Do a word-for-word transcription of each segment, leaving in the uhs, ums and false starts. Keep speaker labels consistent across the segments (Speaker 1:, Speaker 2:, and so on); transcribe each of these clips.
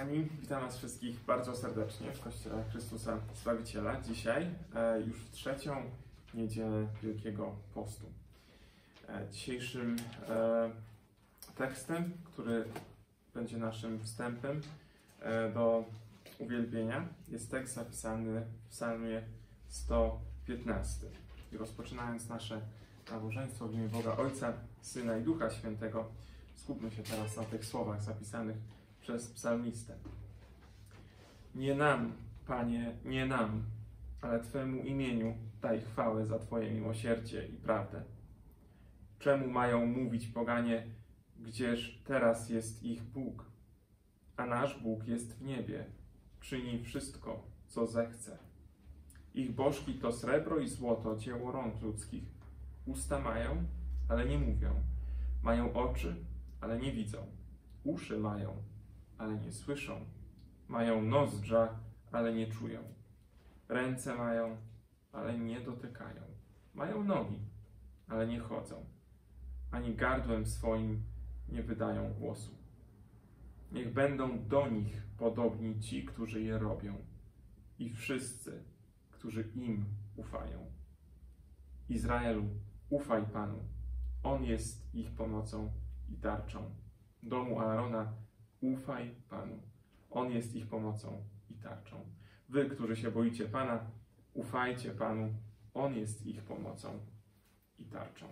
Speaker 1: kochani, witam Was wszystkich bardzo serdecznie w Kościele Chrystusa Zbawiciela. Dzisiaj e, już w trzecią niedzielę Wielkiego Postu. E, dzisiejszym e, tekstem, który będzie naszym wstępem e, do uwielbienia, jest tekst zapisany w psalmie sto piętnastym. I rozpoczynając nasze nabożeństwo w imię Boga Ojca, Syna i Ducha Świętego, skupmy się teraz na tych słowach zapisanych przez psalmistę. Nie nam, Panie, nie nam, ale Twemu imieniu daj chwałę za Twoje miłosierdzie i prawdę. Czemu mają mówić poganie, gdzież teraz jest ich Bóg? A nasz Bóg jest w niebie, czyni wszystko, co zechce. Ich bożki to srebro i złoto, dzieło rąk ludzkich. Usta mają, ale nie mówią. Mają oczy, ale nie widzą. Uszy mają, ale nie słyszą. Mają nozdrza, ale nie czują. Ręce mają, ale nie dotykają. Mają nogi, ale nie chodzą. Ani gardłem swoim nie wydają głosu. Niech będą do nich podobni ci, którzy je robią, i wszyscy, którzy im ufają. Izraelu, ufaj Panu. On jest ich pomocą i tarczą. Domu Aarona, ufaj Panu. On jest ich pomocą i tarczą. Wy, którzy się boicie Pana, ufajcie Panu. On jest ich pomocą i tarczą.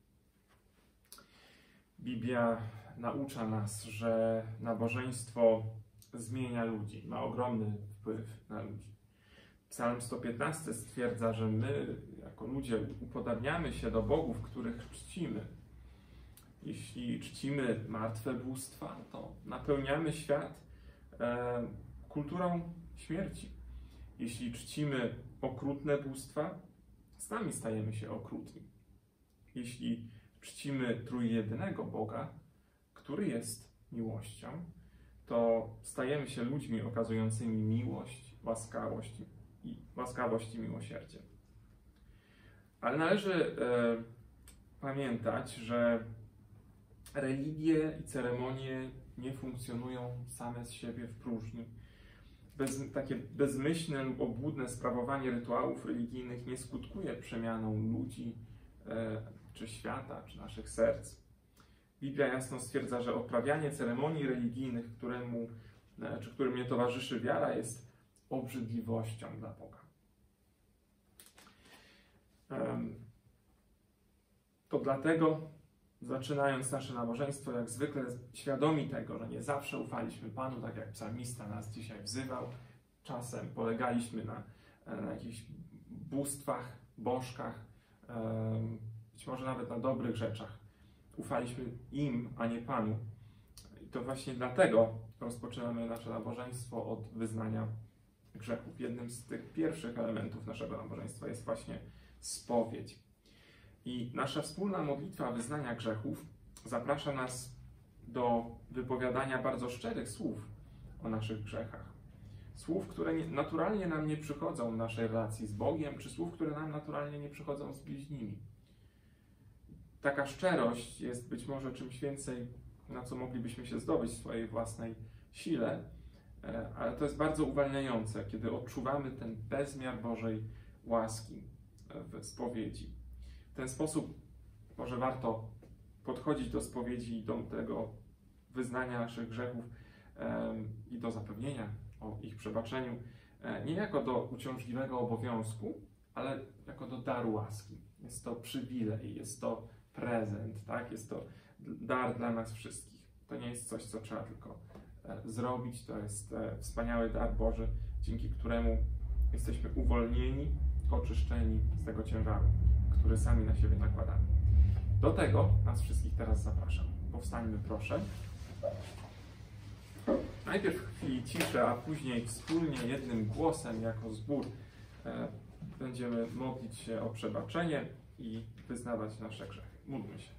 Speaker 1: Biblia naucza nas, że nabożeństwo zmienia ludzi, ma ogromny wpływ na ludzi. Psalm sto piętnasty stwierdza, że my, jako ludzie, upodabniamy się do bogów, których czcimy. Jeśli czcimy martwe bóstwa, to napełniamy świat e, kulturą śmierci. Jeśli czcimy okrutne bóstwa, sami stajemy się okrutni. Jeśli czcimy trójjedynego Boga, który jest miłością, to stajemy się ludźmi okazującymi miłość, łaskawość i, łaskawość i miłosierdzie. Ale należy e, pamiętać, że religie i ceremonie nie funkcjonują same z siebie w próżni. Bez, takie bezmyślne lub obłudne sprawowanie rytuałów religijnych nie skutkuje przemianą ludzi, e, czy świata, czy naszych serc. Biblia jasno stwierdza, że odprawianie ceremonii religijnych, któremu, e, czy którym nie towarzyszy wiara, jest obrzydliwością dla Boga. E, to dlatego, zaczynając nasze nabożeństwo, jak zwykle świadomi tego, że nie zawsze ufaliśmy Panu, tak jak psalmista nas dzisiaj wzywał, czasem polegaliśmy na, na jakichś bóstwach, bożkach, być może nawet na dobrych rzeczach. Ufaliśmy im, a nie Panu. I to właśnie dlatego rozpoczynamy nasze nabożeństwo od wyznania grzechów. Jednym z tych pierwszych elementów naszego nabożeństwa jest właśnie spowiedź. I nasza wspólna modlitwa wyznania grzechów zaprasza nas do wypowiadania bardzo szczerych słów o naszych grzechach. Słów, które naturalnie nam nie przychodzą w naszej relacji z Bogiem, czy słów, które nam naturalnie nie przychodzą z bliźnimi. Taka szczerość jest być może czymś więcej, na co moglibyśmy się zdobyć w swojej własnej sile, ale to jest bardzo uwalniające, kiedy odczuwamy ten bezmiar Bożej łaski w spowiedzi. W ten sposób może warto podchodzić do spowiedzi i do tego wyznania naszych grzechów e, i do zapewnienia o ich przebaczeniu, e, nie jako do uciążliwego obowiązku, ale jako do daru łaski. Jest to przywilej, jest to prezent, tak? Jest to dar dla nas wszystkich. To nie jest coś, co trzeba tylko e, zrobić, to jest e, wspaniały dar Boży, dzięki któremu jesteśmy uwolnieni, oczyszczeni z tego ciężaru, który sami na siebie nakładamy. Do tego nas wszystkich teraz zapraszam. Powstańmy proszę. Najpierw w chwili ciszy, a później wspólnie, jednym głosem, jako zbór, e, będziemy modlić się o przebaczenie i wyznawać nasze grzechy. Módlmy się.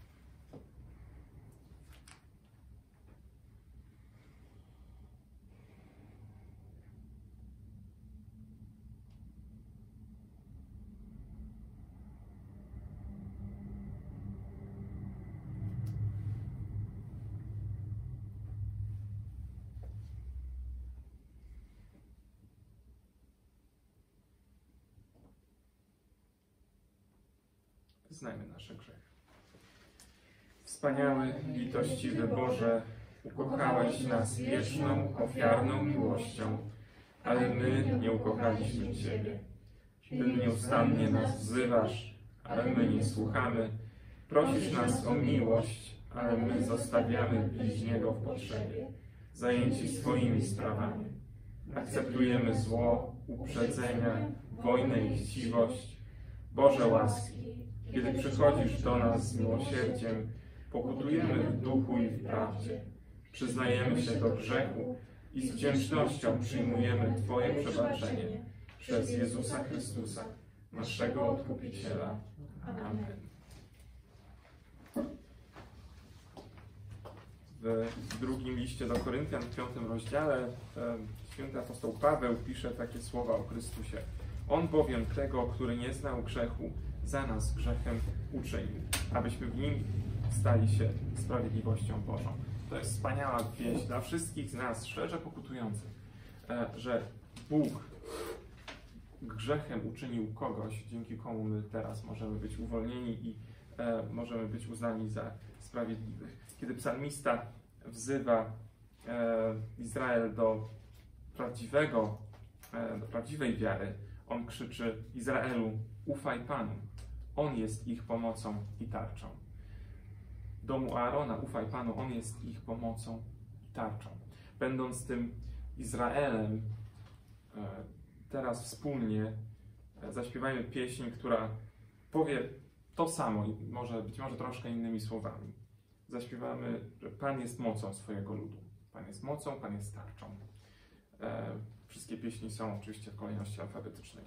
Speaker 1: wyznajmy nasze grzechy. Wspaniały, litościwy Boże, ukochałeś nas wieczną, ofiarną miłością, ale my nie ukochaliśmy Ciebie. Ty nieustannie nas wzywasz, ale my nie słuchamy. Prosisz nas o miłość, ale my zostawiamy bliźniego w potrzebie, zajęci swoimi sprawami. Akceptujemy zło, uprzedzenia, wojnę i chciwość. Boże łaski, kiedy przychodzisz do nas z miłosierdziem, pokutujemy w duchu i w prawdzie. Przyznajemy się do grzechu i z wdzięcznością przyjmujemy Twoje przebaczenie przez Jezusa Chrystusa, naszego Odkupiciela. Amen. W drugim liście do Koryntian, w piątym rozdziale, święty apostoł Paweł pisze takie słowa o Chrystusie. On bowiem tego, który nie znał grzechu, za nas grzechem uczynił, abyśmy w nim stali się sprawiedliwością Bożą. To jest wspaniała wieść dla wszystkich z nas, szczerze pokutujących, że Bóg grzechem uczynił kogoś, dzięki komu my teraz możemy być uwolnieni i możemy być uznani za sprawiedliwych. Kiedy psalmista wzywa Izrael do prawdziwego, do prawdziwej wiary, on krzyczy: Izraelu, ufaj Panu. On jest ich pomocą i tarczą. Domu Aarona, ufaj Panu, On jest ich pomocą i tarczą. Będąc tym Izraelem, teraz wspólnie zaśpiewajmy pieśń, która powie to samo, może być może troszkę innymi słowami. Zaśpiewamy, że Pan jest mocą swojego ludu. Pan jest mocą, Pan jest tarczą. Wszystkie pieśni są oczywiście w kolejności alfabetycznej.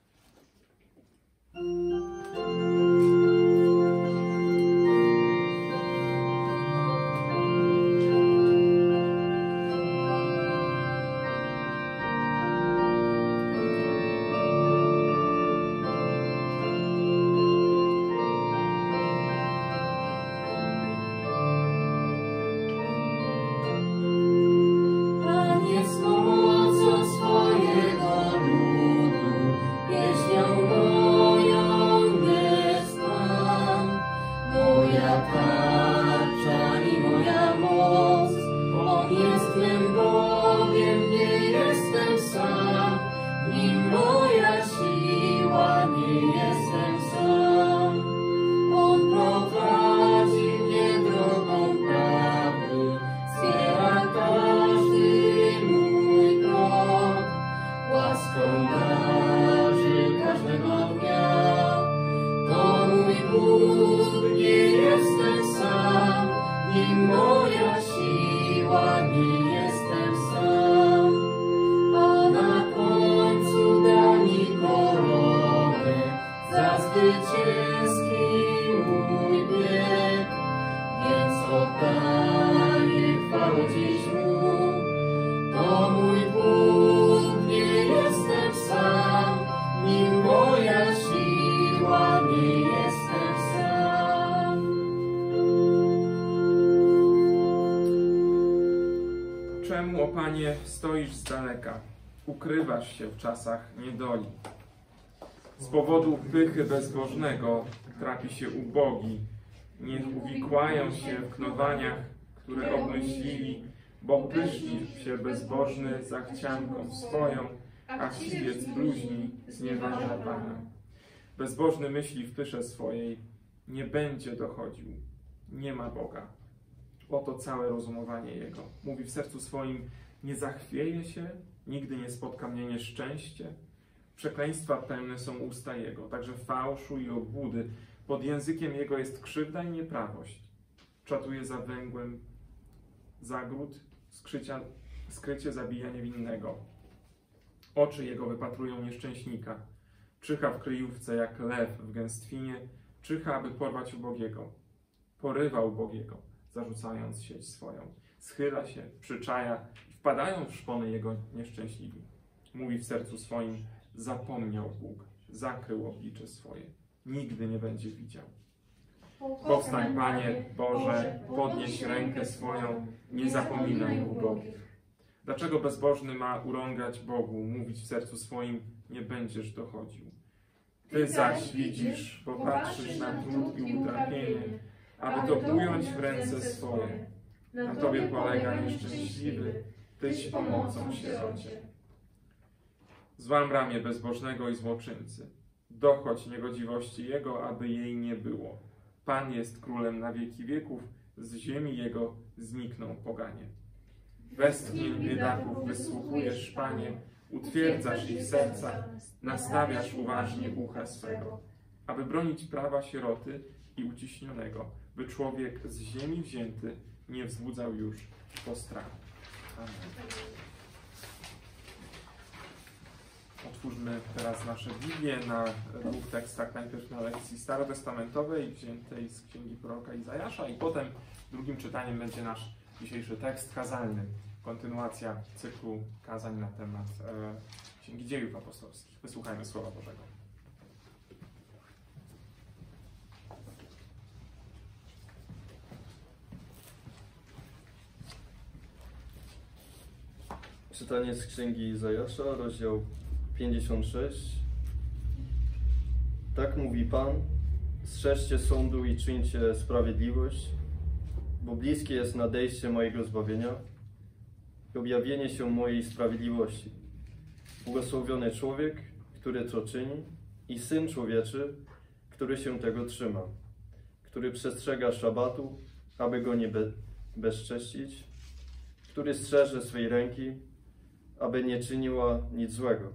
Speaker 1: Czemu, o Panie, stoisz z daleka, ukrywasz się w czasach niedoli? Z powodu pychy bezbożnego trapi się ubogi, niech uwikłają się w knowaniach, które obmyślili, bo pyszni się bezbożny zachcianką swoją, a chciwiec bluźni znieważa Pana. Bezbożny myśli w pysze swojej, nie będzie dochodził, nie ma Boga. Oto całe rozumowanie jego. Mówi w sercu swoim, nie zachwieje się, nigdy nie spotka mnie nieszczęście. Przekleństwa pełne są usta jego, także fałszu i obłudy. Pod językiem jego jest krzywda i nieprawość. Czatuje za węgłem zagród, skrycia, skrycie zabija niewinnego. Oczy jego wypatrują nieszczęśnika. Czyha w kryjówce jak lew w gęstwinie, czyha, aby porwać ubogiego. Porywa ubogiego, zarzucając sieć swoją. Schyla się, przyczaja i wpadają w szpony jego nieszczęśliwi. Mówi w sercu swoim, zapomniał Bóg, zakrył oblicze swoje. Nigdy nie będzie widział. Powstań, Panie Boże, podnieś rękę swoją, nie zapominaj ubogich. Dlaczego bezbożny ma urągać Bogu, mówić w sercu swoim, nie będziesz dochodził? Ty zaś widzisz, popatrzysz na trud i utrapienie, aby to ująć w ręce swoje. Na Tobie polega nieszczęśliwy, Tyś pomocą sierocie. Złam ramię bezbożnego i złoczyńcy. Dochodź niegodziwości jego, aby jej nie było. Pan jest królem na wieki wieków, z ziemi jego znikną poganie. Westchnień biedaków wysłuchujesz, Panie, utwierdzasz ich serca, nastawiasz uważnie ucha swego, aby bronić prawa sieroty i uciśnionego, by człowiek z ziemi wzięty nie wzbudzał już postrachu. Amen. Otwórzmy teraz nasze Biblię na dwóch tekstach, najpierw na lekcji starotestamentowej wziętej z księgi proroka Izajasza i potem drugim czytaniem będzie nasz dzisiejszy tekst kazalny, kontynuacja cyklu kazań na temat e, Księgi Dziejów Apostolskich. Wysłuchajmy Słowa Bożego.
Speaker 2: Czytanie z księgi Izajasza, rozdział pięćdziesiąty szósty. Tak mówi Pan: strzeżcie sądu i czyńcie sprawiedliwość, bo bliskie jest nadejście mojego zbawienia i objawienie się mojej sprawiedliwości. Błogosławiony człowiek, który to czyni, i Syn Człowieczy, który się tego trzyma, który przestrzega szabatu, aby go nie be bezcześcić, który strzeże swej ręki, aby nie czyniła nic złego.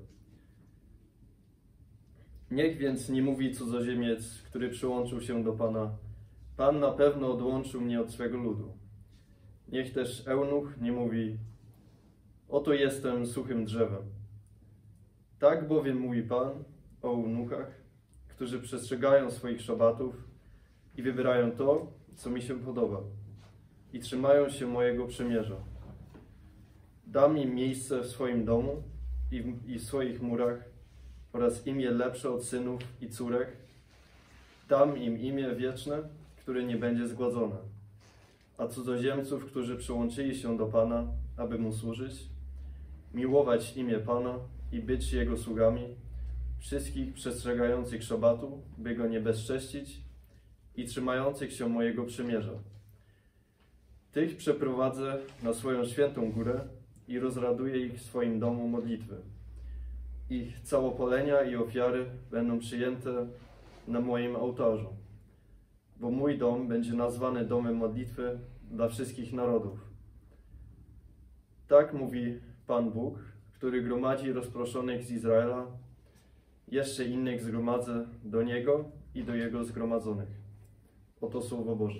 Speaker 2: Niech więc nie mówi cudzoziemiec, który przyłączył się do Pana: Pan na pewno odłączył mnie od swego ludu. Niech też eunuch nie mówi: oto jestem suchym drzewem. Tak bowiem mówi Pan o eunuchach, którzy przestrzegają swoich szabatów i wybierają to, co mi się podoba, i trzymają się mojego przymierza. Dam im miejsce w swoim domu i w, i w swoich murach oraz imię lepsze od synów i córek. Dam im imię wieczne, które nie będzie zgładzone. A cudzoziemców, którzy przyłączyli się do Pana, aby Mu służyć, miłować imię Pana i być Jego sługami, wszystkich przestrzegających szabatu, by Go nie bezcześcić, i trzymających się mojego przymierza. Tych przeprowadzę na swoją świętą górę i rozraduję ich w swoim domu modlitwy. Ich całopalenia i ofiary będą przyjęte na moim ołtarzu, bo mój dom będzie nazwany domem modlitwy dla wszystkich narodów. Tak mówi Pan Bóg, który gromadzi rozproszonych z Izraela, jeszcze innych zgromadzę do Niego i do Jego zgromadzonych. Oto Słowo Boże.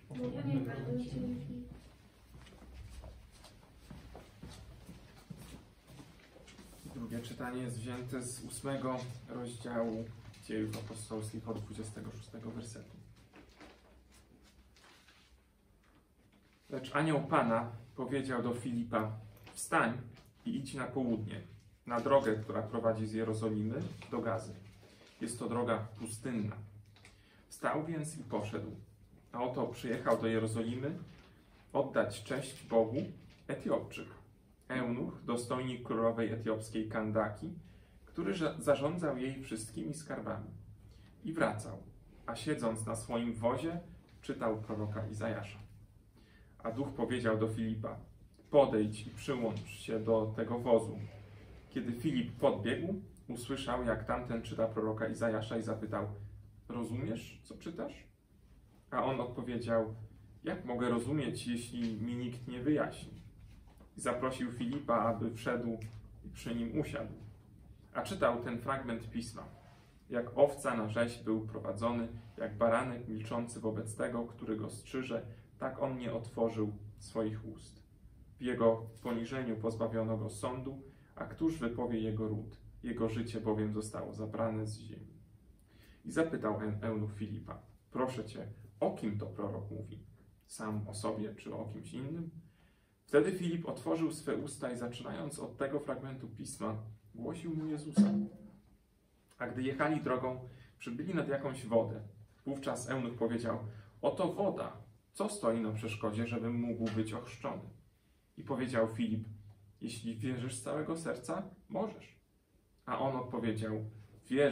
Speaker 1: Drugie czytanie jest wzięte z ósmego rozdziału Dziejów Apostolskich od dwudziestego szóstego wersetu. Lecz anioł Pana powiedział do Filipa: wstań i idź na południe, na drogę, która prowadzi z Jerozolimy do Gazy. Jest to droga pustynna. Wstał więc i poszedł, a oto przyjechał do Jerozolimy oddać cześć Bogu Etiopczyk, eunuch, dostojnik królowej etiopskiej Kandaki, który zarządzał jej wszystkimi skarbami. I wracał, a siedząc na swoim wozie, czytał proroka Izajasza. A duch powiedział do Filipa: podejdź i przyłącz się do tego wozu. Kiedy Filip podbiegł, usłyszał, jak tamten czyta proroka Izajasza i zapytał: rozumiesz, co czytasz? A on odpowiedział: jak mogę rozumieć, jeśli mi nikt nie wyjaśni? I zaprosił Filipa, aby wszedł i przy nim usiadł. A czytał ten fragment pisma: jak owca na rzeź był prowadzony, jak baranek milczący wobec tego, który go strzyże, tak on nie otworzył swoich ust. W jego poniżeniu pozbawiono go sądu, a któż wypowie jego ród? Jego życie bowiem zostało zabrane z ziemi. I zapytał eunuch Filipa: proszę cię, o kim to prorok mówi? Sam o sobie, czy o kimś innym? Wtedy Filip otworzył swe usta i zaczynając od tego fragmentu pisma, głosił mu Jezusa. A gdy jechali drogą, przybyli nad jakąś wodę. Wówczas eunuch powiedział: oto woda, co stoi na przeszkodzie, żebym mógł być ochrzczony? I powiedział Filip: jeśli wierzysz z całego serca, możesz. A on odpowiedział: wierzę,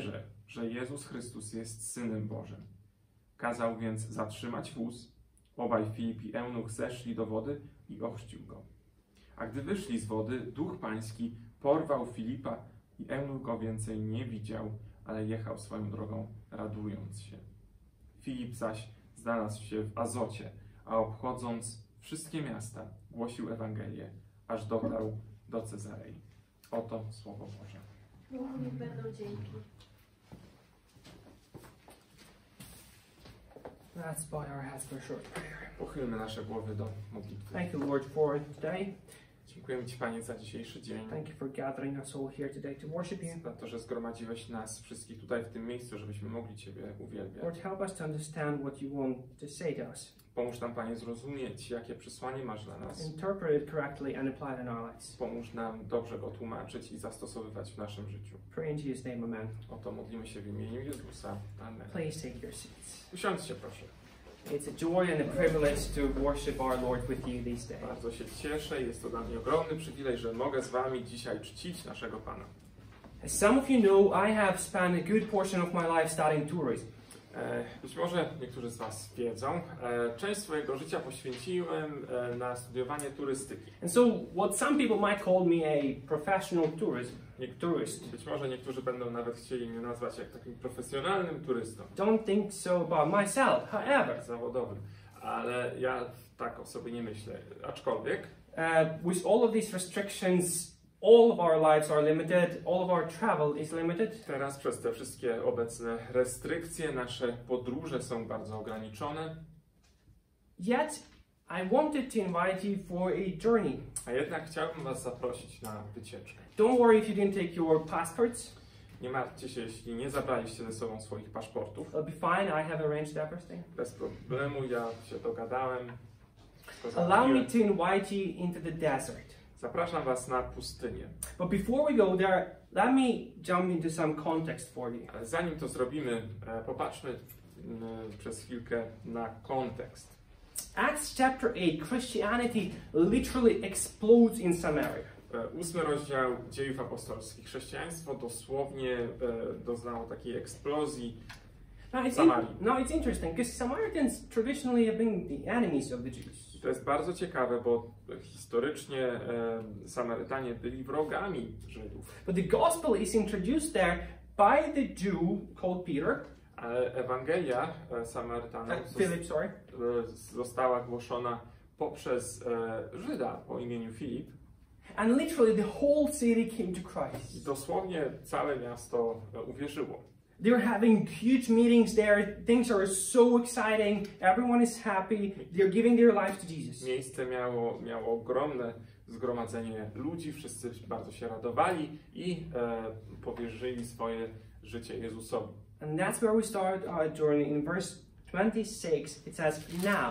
Speaker 1: że Jezus Chrystus jest Synem Bożym. Kazał więc zatrzymać wóz. Obaj Filip i Eunuch zeszli do wody i ochrzcił go. A gdy wyszli z wody, Duch Pański porwał Filipa i Eunuch go więcej nie widział, ale jechał swoją drogą, radując się. Filip zaś znalazł się w Azocie, a obchodząc wszystkie miasta, głosił Ewangelię, aż dotarł do Cezarei. Oto Słowo Boże.
Speaker 3: Bogu niech będą dzięki.
Speaker 4: Let's bow our heads for a short prayer.
Speaker 1: Pochylmy nasze głowy do modlitwy.
Speaker 4: Thank you, Lord, for today.
Speaker 1: Dziękujemy Ci, Panie, za dzisiejszy dzień.
Speaker 4: Thank you for gathering us all here today to worship you.
Speaker 1: Za to, że zgromadziłeś nas wszystkich tutaj w tym miejscu, żebyśmy mogli Ciebie uwielbiać.
Speaker 4: Lord, help us to understand what you want to say to us.
Speaker 1: Pomóż nam, Panie, zrozumieć, jakie przesłanie masz dla nas.
Speaker 4: Interpret it correctly and apply it in our lives.
Speaker 1: Pomóż nam dobrze go tłumaczyć i zastosowywać w naszym życiu.
Speaker 4: Pray in Jesus' name, amen.
Speaker 1: Oto modlimy się w imieniu Jezusa. Amen.
Speaker 4: Please take your seats.
Speaker 1: Usiądźcie, proszę.
Speaker 4: It's a joy and a privilege to worship our Lord with you these days.
Speaker 1: Bardzo się cieszę. Jest to dla mnie ogromny przywilej, że mogę z Wami dzisiaj czcić naszego Pana.
Speaker 4: As some of you know, I have spent a good portion of my life studying tourism.
Speaker 1: E, Być może niektórzy z Was wiedzą, e, część swojego życia poświęciłem e, na studiowanie turystyki.
Speaker 4: And so, what some people might call me a professional tourism, tourist.
Speaker 1: Być może niektórzy będą nawet chcieli mnie nazwać jak takim profesjonalnym turystą.
Speaker 4: Don't think so about myself, however.
Speaker 1: Zawodowym. Ale ja tak o sobie nie myślę. Aczkolwiek
Speaker 4: Uh, with all of these restrictions, all of our lives are limited, all of our travel is limited.
Speaker 1: teraz przez te wszystkie obecne restrykcje nasze podróże są bardzo ograniczone.
Speaker 4: Yet, I wanted to invite you for a journey.
Speaker 1: A jednak chciałbym Was zaprosić na wycieczkę.
Speaker 4: Don't worry if you didn't take your passports.
Speaker 1: Nie martwcie się, jeśli nie zabraliście ze sobą swoich paszportów.
Speaker 4: It'll be fine, I have arranged everything.
Speaker 1: Bez problemu, ja się dogadałem. Wszystko
Speaker 4: Allow me
Speaker 1: załatwiłem.
Speaker 4: to invite you into the desert.
Speaker 1: Zapraszam Was na pustynię.
Speaker 4: But before we go there, let me jump into some context for you.
Speaker 1: Ale zanim to zrobimy, e, popatrzmy m, przez chwilkę na kontekst.
Speaker 4: Acts chapter eight, Christianity literally explodes in Samaria.
Speaker 1: E, Ósmy rozdział Dziejów Apostolskich. Chrześcijaństwo dosłownie e, doznało takiej eksplozji
Speaker 4: Now it's,
Speaker 1: Samarii.
Speaker 4: in, now it's interesting because Samaritans traditionally have been the enemies of the Jews.
Speaker 1: I to jest bardzo ciekawe, bo historycznie e, Samarytanie byli wrogami Żydów.
Speaker 4: But the gospel is introduced there by the Jew called Peter,
Speaker 1: Ale Ewangelia e, Samarytanom
Speaker 4: uh, Philip, sorry,
Speaker 1: zos- e, została głoszona poprzez e, Żyda o imieniu Filip.
Speaker 4: and literally the whole city came to
Speaker 1: I
Speaker 4: Christ.
Speaker 1: dosłownie całe miasto e, uwierzyło.
Speaker 4: They're having huge meetings there. Things are so exciting. Everyone is happy. They're giving their lives to Jesus.
Speaker 1: Miejsce miało, miało ogromne zgromadzenie ludzi, wszyscy bardzo się radowali i e, powierzyli swoje życie Jezusowi.
Speaker 4: And that's where we start our journey. In verse twenty-six, it says, now.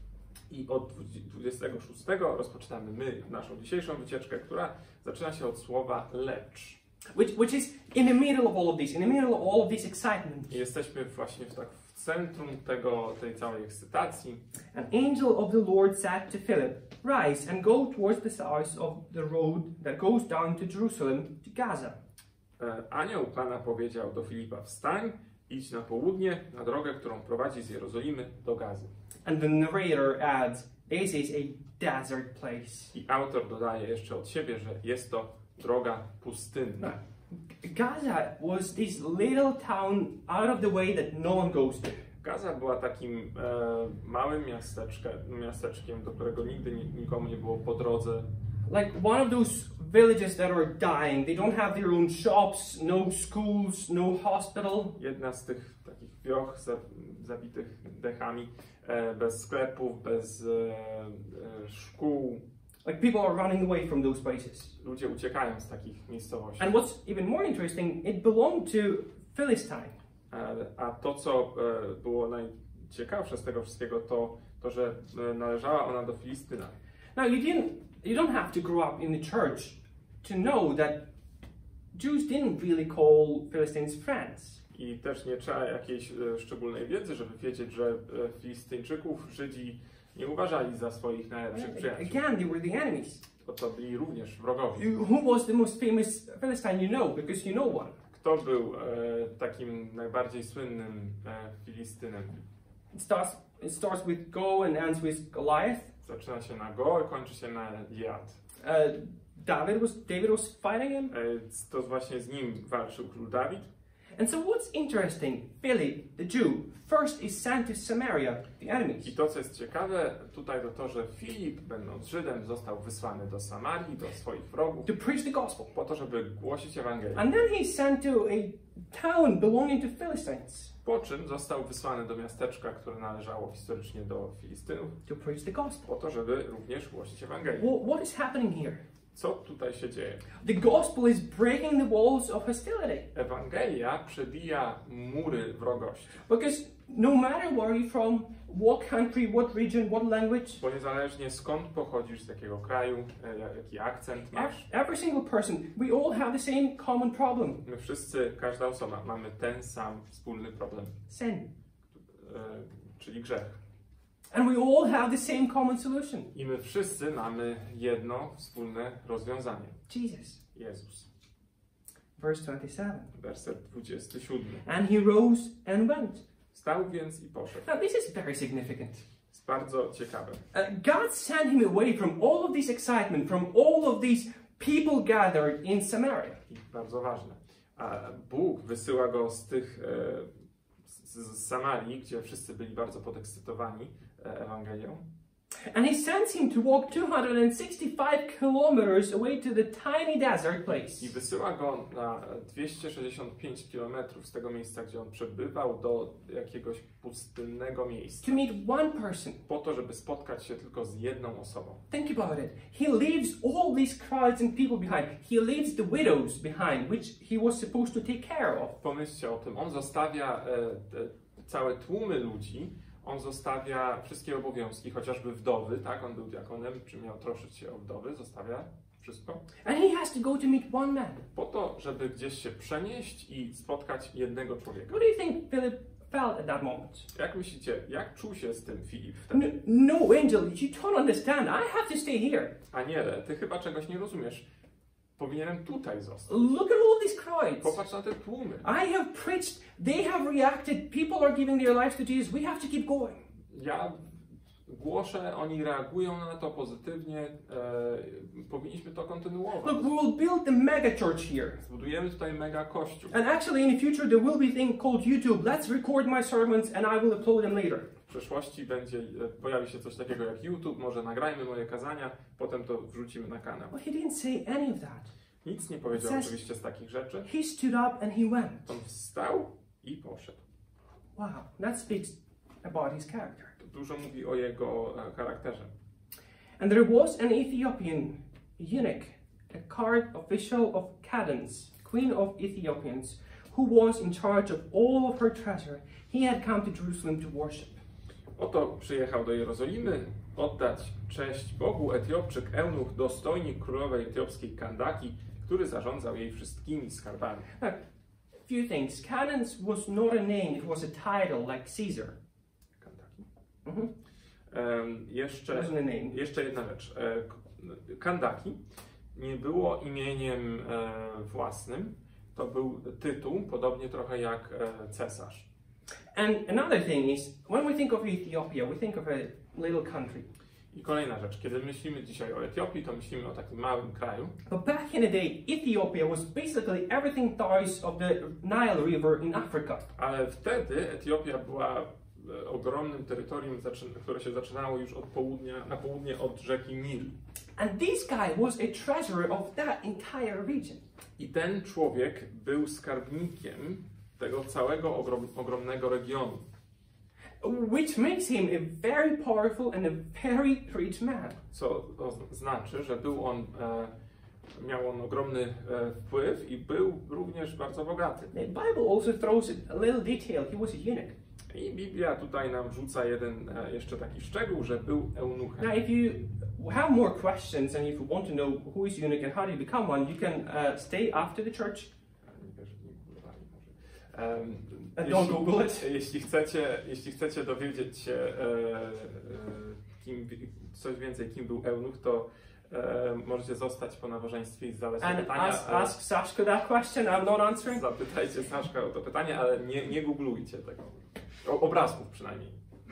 Speaker 1: I od dwudziestego szóstego rozpoczynamy my naszą dzisiejszą wycieczkę, która zaczyna się od słowa lecz.
Speaker 4: Which, which is in the middle of all of this, in the middle of all of this excitement.
Speaker 1: I jesteśmy właśnie w, tak w centrum tego, tej całej ekscytacji.
Speaker 4: An angel of the Lord said to Philip, rise and go towards the south of the road that goes down to Jerusalem, to Gaza.
Speaker 1: E, Anioł Pana powiedział do Filipa, wstań, idź na południe, na drogę, którą prowadzi z Jerozolimy do Gazy.
Speaker 4: And the narrator adds, this is a desert place.
Speaker 1: I autor dodaje jeszcze od siebie, że jest to droga pustynna.
Speaker 4: Gaza was this little town out of the way that no one goes to.
Speaker 1: Gaza była takim e, małym miasteczkiem, miasteczkiem, do którego nigdy ni- nikomu nie było po drodze.
Speaker 4: Like one of those villages that are dying. They don't have their own shops, no schools, no hospital.
Speaker 1: Jedna z tych takich wioch za, zabitych dechami, e, bez sklepów, bez e, e, szkół.
Speaker 4: Like people are running away from those places.
Speaker 1: Ludzie uciekają z takich miejscowości.
Speaker 4: And what's even more interesting, it belonged to Philistine.
Speaker 1: E, a to, co e, było najciekawsze z tego wszystkiego, to, to że e, należała ona do Filistyna.
Speaker 4: Now you didn't, you don't have to grow up in the church to know that Jews didn't really call Philistines friends.
Speaker 1: I też nie trzeba jakiejś e, szczególnej wiedzy, żeby wiedzieć, że e, Filistyńczyków Żydzi nie uważali za swoich najlepszych przyjaciół.
Speaker 4: Again, they were the enemies.
Speaker 1: Bo to byli również wrogowie.
Speaker 4: You, who was the most famous Philistine you know? Because you know one.
Speaker 1: Kto był e, takim najbardziej słynnym e, Filistynem?
Speaker 4: It starts, it starts with Go and ends with Goliath.
Speaker 1: Zaczyna się na Go i kończy się na Jad.
Speaker 4: Uh, David was David was fighting him.
Speaker 1: E, to właśnie z nim walczył król Dawid.
Speaker 4: And so what's interesting, Philip, the Jew, first is sent to Samaria, the enemies.
Speaker 1: I to, co jest ciekawe tutaj, to to, że Filip, będąc Żydem, został wysłany do Samarii, do swoich wrogów,
Speaker 4: To preach the gospel.
Speaker 1: po to, żeby głosić Ewangelię.
Speaker 4: And then he's sent to a town belonging to Philistines
Speaker 1: Po czym został wysłany do miasteczka, które należało historycznie do Filistynów,
Speaker 4: to preach the gospel.
Speaker 1: po to, żeby również głosić Ewangelię.
Speaker 4: Well, what is happening here?
Speaker 1: Co tutaj się dzieje?
Speaker 4: The gospel is breaking the walls of hostility.
Speaker 1: Ewangelia przebija mury wrogości.
Speaker 4: Because no matter where you're from, what country, what region, what language,
Speaker 1: Bo niezależnie skąd pochodzisz, z jakiego kraju, e, jaki akcent
Speaker 4: ev-
Speaker 1: masz,
Speaker 4: every single person, we all have the same common problem:
Speaker 1: my wszyscy, każda osoba, mamy ten sam wspólny problem,
Speaker 4: sin.
Speaker 1: e, czyli grzech.
Speaker 4: And we all have the same common solution:
Speaker 1: I my wszyscy mamy jedno wspólne rozwiązanie.
Speaker 4: Jesus.
Speaker 1: Jezus.
Speaker 4: Verse twenty-seven.
Speaker 1: Werset dwudziesty siódmy.
Speaker 4: And he rose and went.
Speaker 1: Wstał więc i poszedł.
Speaker 4: Now, this is very significant.
Speaker 1: Jest bardzo ciekawe.
Speaker 4: Uh, God sent him away from all of this excitement, from all of these people gathered in Samaria.
Speaker 1: I bardzo ważne. A Bóg wysyła go z tych e, z, z Samarii, gdzie wszyscy byli bardzo podekscytowani e, Ewangelią.
Speaker 4: And he sends him to walk two hundred sixty-five kilometers away to the tiny desert place.
Speaker 1: I wysyła go na dwieście sześćdziesiąt pięć kilometrów z tego miejsca, gdzie on przebywał, do jakiegoś pustynnego miejsca.
Speaker 4: To meet one person.
Speaker 1: Po to, żeby spotkać się tylko z jedną osobą.
Speaker 4: Think about it. He leaves all these crowds and people behind. He leaves the widows behind, which he was supposed to take care of.
Speaker 1: Pomyślcie o tym. On zostawia e, e, całe tłumy ludzi. On zostawia wszystkie obowiązki, chociażby wdowy, tak? On był diakonem, czy miał troszczyć się o wdowy, zostawia wszystko.
Speaker 4: And he has to go to meet one man.
Speaker 1: Po to, żeby gdzieś się przenieść i spotkać jednego człowieka.
Speaker 4: What do you think Philip felt at that moment?
Speaker 1: Jak myślicie, jak czuł się z tym Filip
Speaker 4: No,
Speaker 1: wtedy?
Speaker 4: no Angel, you don't understand. I have to stay here.
Speaker 1: Aniele, ty chyba czegoś nie rozumiesz. Powinienem tutaj zostać.
Speaker 4: Look at all these crowds.
Speaker 1: Popatrz na te tłumy.
Speaker 4: I have preached. They have reacted. People are giving their lives to Jesus. We have to keep going.
Speaker 1: Ja głoszę, oni reagują na to pozytywnie. E, powinniśmy to kontynuować.
Speaker 4: Look, we will build the mega church here.
Speaker 1: Zbudujemy tutaj mega kościół.
Speaker 4: And actually, in the future, there will be a thing called YouTube. Let's record my sermons and I will upload them later.
Speaker 1: W przyszłości będzie, e, pojawi się coś takiego jak YouTube, może nagrajmy moje kazania, potem to wrzucimy na kanał.
Speaker 4: But he didn't say any of that.
Speaker 1: Nic nie powiedział
Speaker 4: Says-
Speaker 1: oczywiście z takich rzeczy.
Speaker 4: He stood up and he went.
Speaker 1: On wstał i poszedł.
Speaker 4: Wow, that speaks about his character.
Speaker 1: To dużo mówi o jego e, charakterze.
Speaker 4: And there was an Ethiopian eunuch, a court official of Cadence, queen of Ethiopians, who was in charge of all of her treasure. He had come to Jerusalem to worship.
Speaker 1: Oto przyjechał do Jerozolimy oddać cześć Bogu Etiopczyk, eunuch, dostojnik królowej etiopskiej Kandaki, który zarządzał jej wszystkimi skarbami.
Speaker 4: Now, a few things. Cadence was not a name, it was a title like Caesar.
Speaker 1: Kandaki.
Speaker 4: Mm-hmm.
Speaker 1: Um,
Speaker 4: It
Speaker 1: jeszcze,
Speaker 4: wasn't a name.
Speaker 1: jeszcze jedna rzecz. E, k- Kandaki nie było imieniem e, własnym, to był tytuł, podobnie trochę jak e, cesarz.
Speaker 4: And another thing is, when we think of Ethiopia, we think of a little country.
Speaker 1: I kolejna rzecz, kiedy myślimy dzisiaj o Etiopii, to myślimy o takim małym kraju,
Speaker 4: But back in the day, Ethiopia was basically everything south of the Nile River in Africa.
Speaker 1: ale wtedy Etiopia była e, ogromnym terytorium, zaczyn- które się zaczynało już od południa, na południe od rzeki Nil.
Speaker 4: And this guy was a treasurer of that entire region.
Speaker 1: I ten człowiek był skarbnikiem tego całego ogrom, ogromnego regionu.
Speaker 4: Which makes him a very powerful and a very rich man.
Speaker 1: Co to znaczy, że był on, e, miał on ogromny e, wpływ i był również bardzo bogaty.
Speaker 4: The Bible also throws a little detail. He was a eunuch.
Speaker 1: I Biblia tutaj nam wrzuca jeden e, jeszcze taki szczegół, że był eunuchem.
Speaker 4: Now, if you have more questions and if you want to know who is eunuch and how do you become one, you can uh, stay after the church.
Speaker 1: Nie wiesz, nie googlowali może. Em,
Speaker 4: Uh, don't
Speaker 1: jeśli-
Speaker 4: Google it.
Speaker 1: Jeśli chcecie, jeśli chcecie dowiedzieć się e, e, kim, coś więcej, kim był eunuch, to E, możecie zostać po nabożeństwie i zadać
Speaker 4: and
Speaker 1: pytania.
Speaker 4: ask,
Speaker 1: ale
Speaker 4: ask Sashka that question. I'm not answering.
Speaker 1: zapytajcie Saszka o to pytanie, ale nie, nie googlujcie tego. O, obrazków przynajmniej.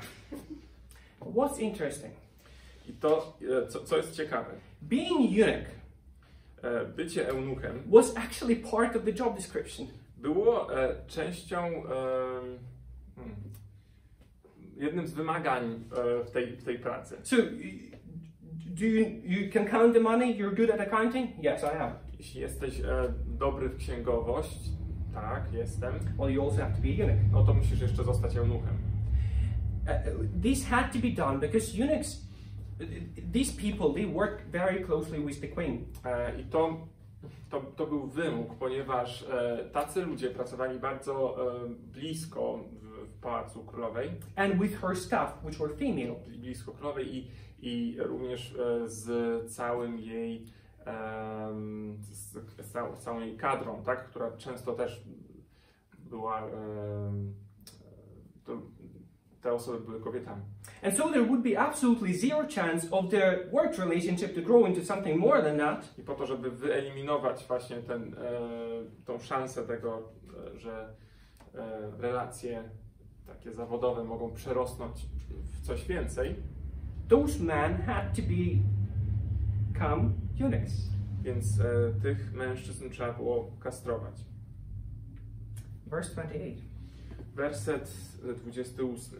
Speaker 4: What's interesting?
Speaker 1: I to, e, co, co jest ciekawe,
Speaker 4: Being eunuch
Speaker 1: e, bycie eunuchem
Speaker 4: was actually part of the job description.
Speaker 1: było e, częścią, e, hmm, jednym z wymagań e, w, tej, w tej pracy.
Speaker 4: So, y- do you you can count the money? You're good at accounting? Yes, I am.
Speaker 1: Jeśli jesteś e, dobry w księgowość, tak, jestem,
Speaker 4: Well, you also have to be a eunuch.
Speaker 1: no to musisz jeszcze zostać eunuchem.
Speaker 4: Uh, this had to be done because eunuchs, uh, these people, they work very closely with the queen.
Speaker 1: E, I to, to, to był wymóg, ponieważ e, tacy ludzie pracowali bardzo e, blisko w, w Pałacu Królowej,
Speaker 4: And with her staff, which were female.
Speaker 1: blisko Królowej i, i również e, z całym jej, em, z, z całą, całą jej kadrą, tak, która często też była, em, to, te osoby były kobietami.
Speaker 4: And so there would be absolutely zero chance of their work relationship to grow into something more than that.
Speaker 1: I po to, żeby wyeliminować właśnie ten, e, tą szansę tego, e, że e, relacje takie zawodowe mogą przerosnąć w coś więcej,
Speaker 4: Those men had to be, become eunuchs.
Speaker 1: więc e, tych mężczyzn trzeba było kastrować.
Speaker 4: Verse twenty-eight.
Speaker 1: Werset dwudziesty ósmy.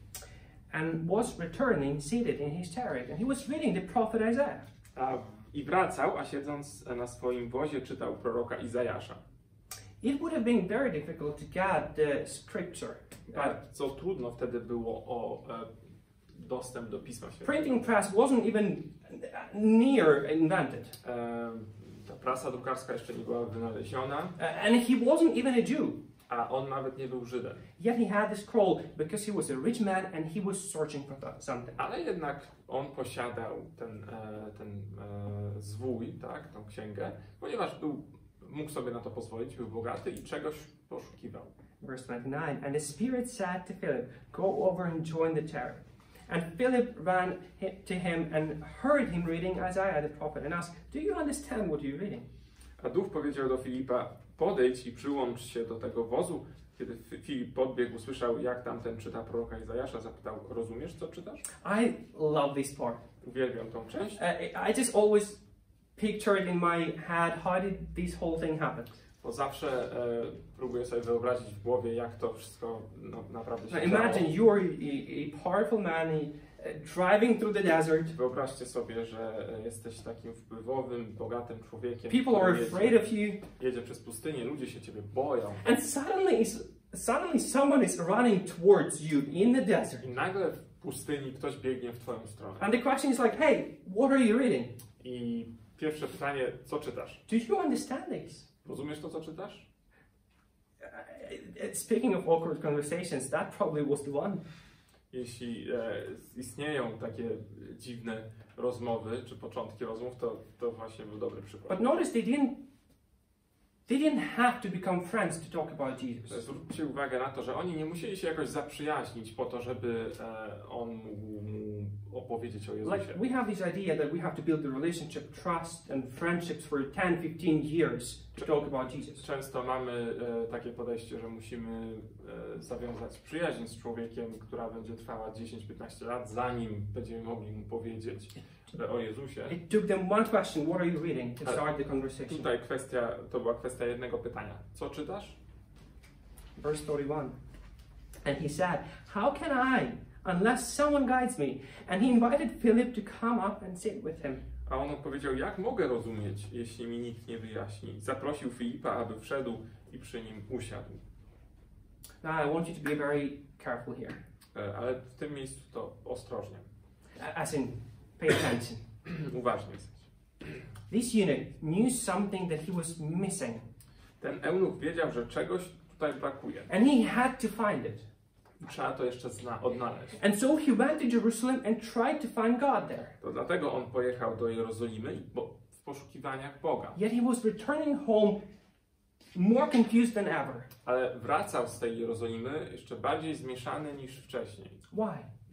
Speaker 4: And was returning seated in his chariot, and he was reading the prophet Isaiah.
Speaker 1: A, I wracał, a siedząc na swoim wozie czytał proroka Izajasza.
Speaker 4: It would have been very difficult to get the scripture.
Speaker 1: A co trudno wtedy było o e, dostęp do Pisma Świętego.
Speaker 4: Printing press wasn't even near invented.
Speaker 1: E, ta prasa drukarska jeszcze nie była wynaleziona,
Speaker 4: Uh, and he wasn't even a Jew.
Speaker 1: a on nawet nie był Żydem.
Speaker 4: Yet he had the scroll because he was a rich man and he was searching for th- something.
Speaker 1: Ale jednak on posiadał ten, e, ten e, zwój, tak, tą księgę, ponieważ był, mógł sobie na to pozwolić, był bogaty i czegoś poszukiwał.
Speaker 4: Verse twenty-nine. And the Spirit said to Philip, Go over and join the chariot. And Philip ran hi- to him and heard him reading Isaiah the prophet and asked, Do you understand what you're reading?
Speaker 1: A duch powiedział do Filipa, podejdź i przyłącz się do tego wozu. Kiedy Fi- Filip podbiegł, usłyszał, jak tamten czyta proroka Izajasza, zapytał, rozumiesz, co czytasz?
Speaker 4: I love this part.
Speaker 1: Uwielbiam tą część,
Speaker 4: Uh, I just always pictured in my head, how did this whole thing happen?
Speaker 1: bo zawsze e, próbuję sobie wyobrazić w głowie, jak to wszystko no, naprawdę
Speaker 4: Now
Speaker 1: się działo.
Speaker 4: imagine you're a, a powerful man uh, driving through the desert.
Speaker 1: Wyobraźcie sobie, że e, jesteś takim wpływowym, bogatym człowiekiem,
Speaker 4: People are
Speaker 1: który
Speaker 4: afraid
Speaker 1: jedzie,
Speaker 4: of you.
Speaker 1: jedzie przez pustynię, ludzie się ciebie boją.
Speaker 4: And suddenly, is, suddenly someone is running towards you in the desert.
Speaker 1: I nagle w pustyni ktoś biegnie w twoją stronę.
Speaker 4: And the question is like, hey, what are you reading?
Speaker 1: I pierwsze pytanie, co czytasz?
Speaker 4: Do you understand this?
Speaker 1: Rozumiesz to, co czytasz?
Speaker 4: Uh, Speaking of awkward conversations, that probably was the one.
Speaker 1: Jeśli e, istnieją takie dziwne rozmowy, czy początki rozmów, to, to właśnie był dobry przykład.
Speaker 4: But notice they didn't they didn't have to become friends to talk about Jesus.
Speaker 1: Zwróćcie uwagę na to, że oni nie musieli się jakoś zaprzyjaźnić po to, żeby e, on mógł mu opowiedzieć o Jezusie.
Speaker 4: Like we have this idea that we have to build the relationship, trust and friendships for ten, fifteen years to talk about Jesus.
Speaker 1: Często mamy e, takie podejście, że musimy e, zawiązać przyjaźń z człowiekiem, która będzie trwała dziesięć piętnaście lat, zanim będziemy mogli mu powiedzieć e, o Jezusie.
Speaker 4: It took them one question, what are you reading, to start the conversation.
Speaker 1: Tutaj kwestia, to była kwestia jednego pytania. Co czytasz?
Speaker 4: Verse thirty-one. And he said, How can I, unless someone guides me? And he invited Philip to come up and sit with him.
Speaker 1: A on odpowiedział, jak mogę rozumieć, jeśli mi nikt nie wyjaśni? Zaprosił Filipa, aby wszedł i przy nim usiadł.
Speaker 4: Now I want you to be very careful here.
Speaker 1: E, Ale w tym miejscu to ostrożnie.
Speaker 4: As in, pay attention.
Speaker 1: Uważnie jesteś.
Speaker 4: This eunuch knew something that he was missing.
Speaker 1: Ten eunuch wiedział, że czegoś tutaj brakuje.
Speaker 4: And he had to find it.
Speaker 1: I trzeba to jeszcze zna- odnaleźć.
Speaker 4: And so he went to Jerusalem and tried to find God there.
Speaker 1: To dlatego on pojechał do Jerozolimy i bo, w poszukiwaniach Boga.
Speaker 4: Yet he was returning home more confused than ever.
Speaker 1: Ale wracał z tej Jerozolimy jeszcze bardziej zmieszany niż wcześniej.
Speaker 4: Why?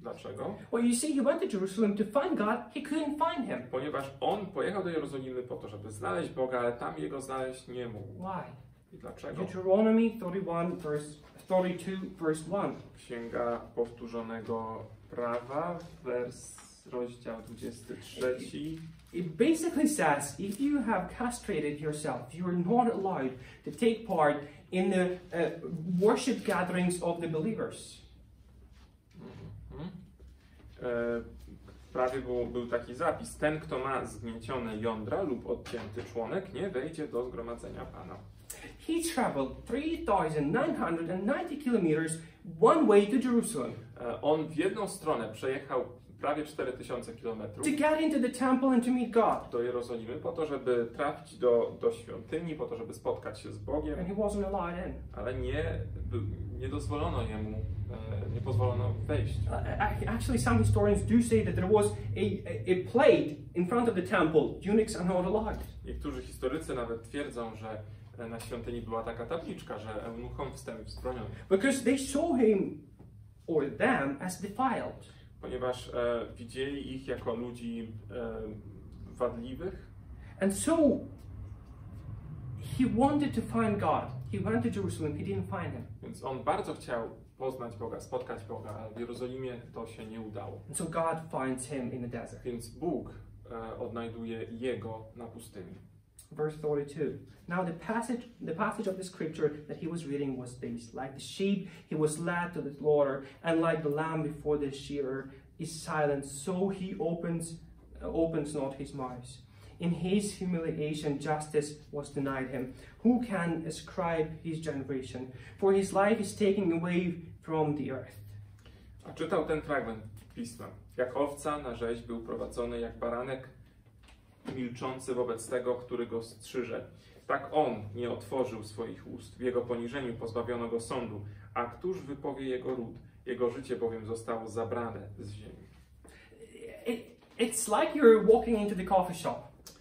Speaker 1: Dlaczego?
Speaker 4: Well, you see, he went to Jerusalem to find God. He couldn't find him.
Speaker 1: Ponieważ on pojechał do Jerozolimy po to, żeby znaleźć Boga, ale tam Jego znaleźć nie mógł.
Speaker 4: Why?
Speaker 1: I dlaczego?
Speaker 4: Deuteronomy thirty-one, verse thirty-two, verse one.
Speaker 1: Księga Powtórzonego Prawa, wers, rozdział dwudziesty trzeci.
Speaker 4: It basically says if you have castrated yourself, you are not allowed to take part in the uh, worship gatherings of the believers.
Speaker 1: Mhm. E, w prawie był, był taki zapis: ten, kto ma zgniecione jądra lub odcięty członek, nie wejdzie do zgromadzenia Pana.
Speaker 4: He traveled three thousand nine hundred ninety kilometers one way to Jerusalem
Speaker 1: E, on w jedną stronę przejechał prawie cztery tysiące kilometrów
Speaker 4: to get into the temple and to meet God.
Speaker 1: do Jerozolimy po to, żeby trafić do, do świątyni, po to, żeby spotkać się z Bogiem,
Speaker 4: And he wasn't allowed in.
Speaker 1: ale nie, nie dozwolono jemu, e, nie pozwolono wejść.
Speaker 4: Uh, ac- actually, some historians do say that there was a, a, a plate in front of the temple. Eunuchs are not allowed.
Speaker 1: Niektórzy historycy nawet twierdzą, że e, na świątyni była taka tabliczka, że eunuchom wstęp wzbroniony,
Speaker 4: Because they saw him or them as defiled.
Speaker 1: ponieważ e, widzieli ich jako ludzi e, wadliwych.
Speaker 4: And so he wanted to find God. He went to Jerusalem, he didn't find him.
Speaker 1: Więc on bardzo chciał poznać Boga, spotkać Boga, ale w Jerozolimie to się nie udało.
Speaker 4: And so God finds him in the desert.
Speaker 1: Więc Bóg e, odnajduje jego na pustyni.
Speaker 4: Verse thirty-two. Now the passage the passage of the scripture that he was reading was this: like the sheep he was led to the slaughter, and like the lamb before the shearer is silent, so he opens uh, opens not his mouth. In his humiliation justice was denied him. Who can ascribe his generation? For his life is taken away from the earth.
Speaker 1: A czytał ten fragment Pisma. Jak owca na rzeź był prowadzony, jak baranek milczący wobec tego, który go strzyże. Tak on nie otworzył swoich ust. W jego poniżeniu pozbawiono go sądu. A któż wypowie jego ród? Jego życie bowiem zostało zabrane z ziemi.
Speaker 4: It, it's like you're walking into the coffee shop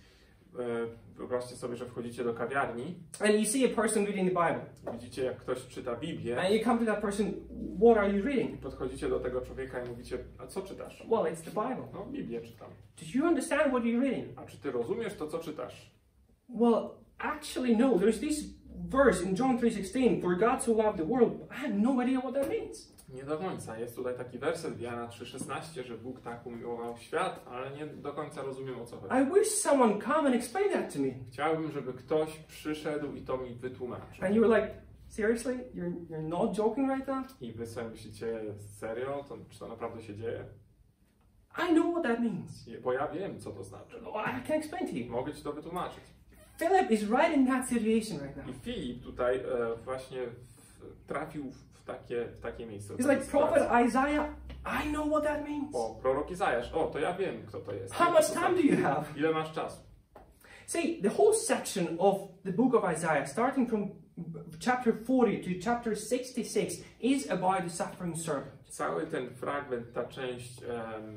Speaker 1: E, Wyobraźcie sobie, że wchodzicie do kawiarni,
Speaker 4: and you see a person reading the Bible.
Speaker 1: widzicie, jak ktoś czyta Biblię,
Speaker 4: And you come to that person, what are you reading?
Speaker 1: podchodzicie do tego człowieka i mówicie: a co czytasz?
Speaker 4: Well, it's the Bible.
Speaker 1: No, Biblię czytam.
Speaker 4: Do you understand what you're reading?
Speaker 1: A czy ty rozumiesz to, co czytasz?
Speaker 4: Well, actually, no. There's this verse in John three sixteen, for God so loved the world. I have no idea what that means.
Speaker 1: Nie do końca. Jest tutaj taki werset w Jana trzy szesnaście, że Bóg tak umiłował świat, ale nie do końca rozumiem, o co chodzi.
Speaker 4: I wish someone come and explain that to me.
Speaker 1: Chciałbym, żeby ktoś przyszedł i to mi wytłumaczył.
Speaker 4: And you were like, seriously? You're, you're not joking right now?
Speaker 1: I wy sobie myślicie: serio? To, czy to naprawdę się dzieje?
Speaker 4: I know what that means.
Speaker 1: Nie, bo ja wiem, co to znaczy.
Speaker 4: Oh, I can explain to you.
Speaker 1: Mogę ci to wytłumaczyć.
Speaker 4: Philip is right in that situation right now.
Speaker 1: I Filip tutaj e, właśnie w, trafił w takie, w takie miejsce. w
Speaker 4: He's
Speaker 1: takiej
Speaker 4: like, Prophet
Speaker 1: sytuacji.
Speaker 4: Isaiah, I know what that means.
Speaker 1: O, prorok Izajasz. O, to ja wiem, kto to jest.
Speaker 4: How much time do you have?
Speaker 1: Ile masz czasu?
Speaker 4: See, the whole section of the book of Isaiah, starting from chapter forty to chapter sixty-six, is about the suffering servant.
Speaker 1: Cały ten fragment, ta część em, mm,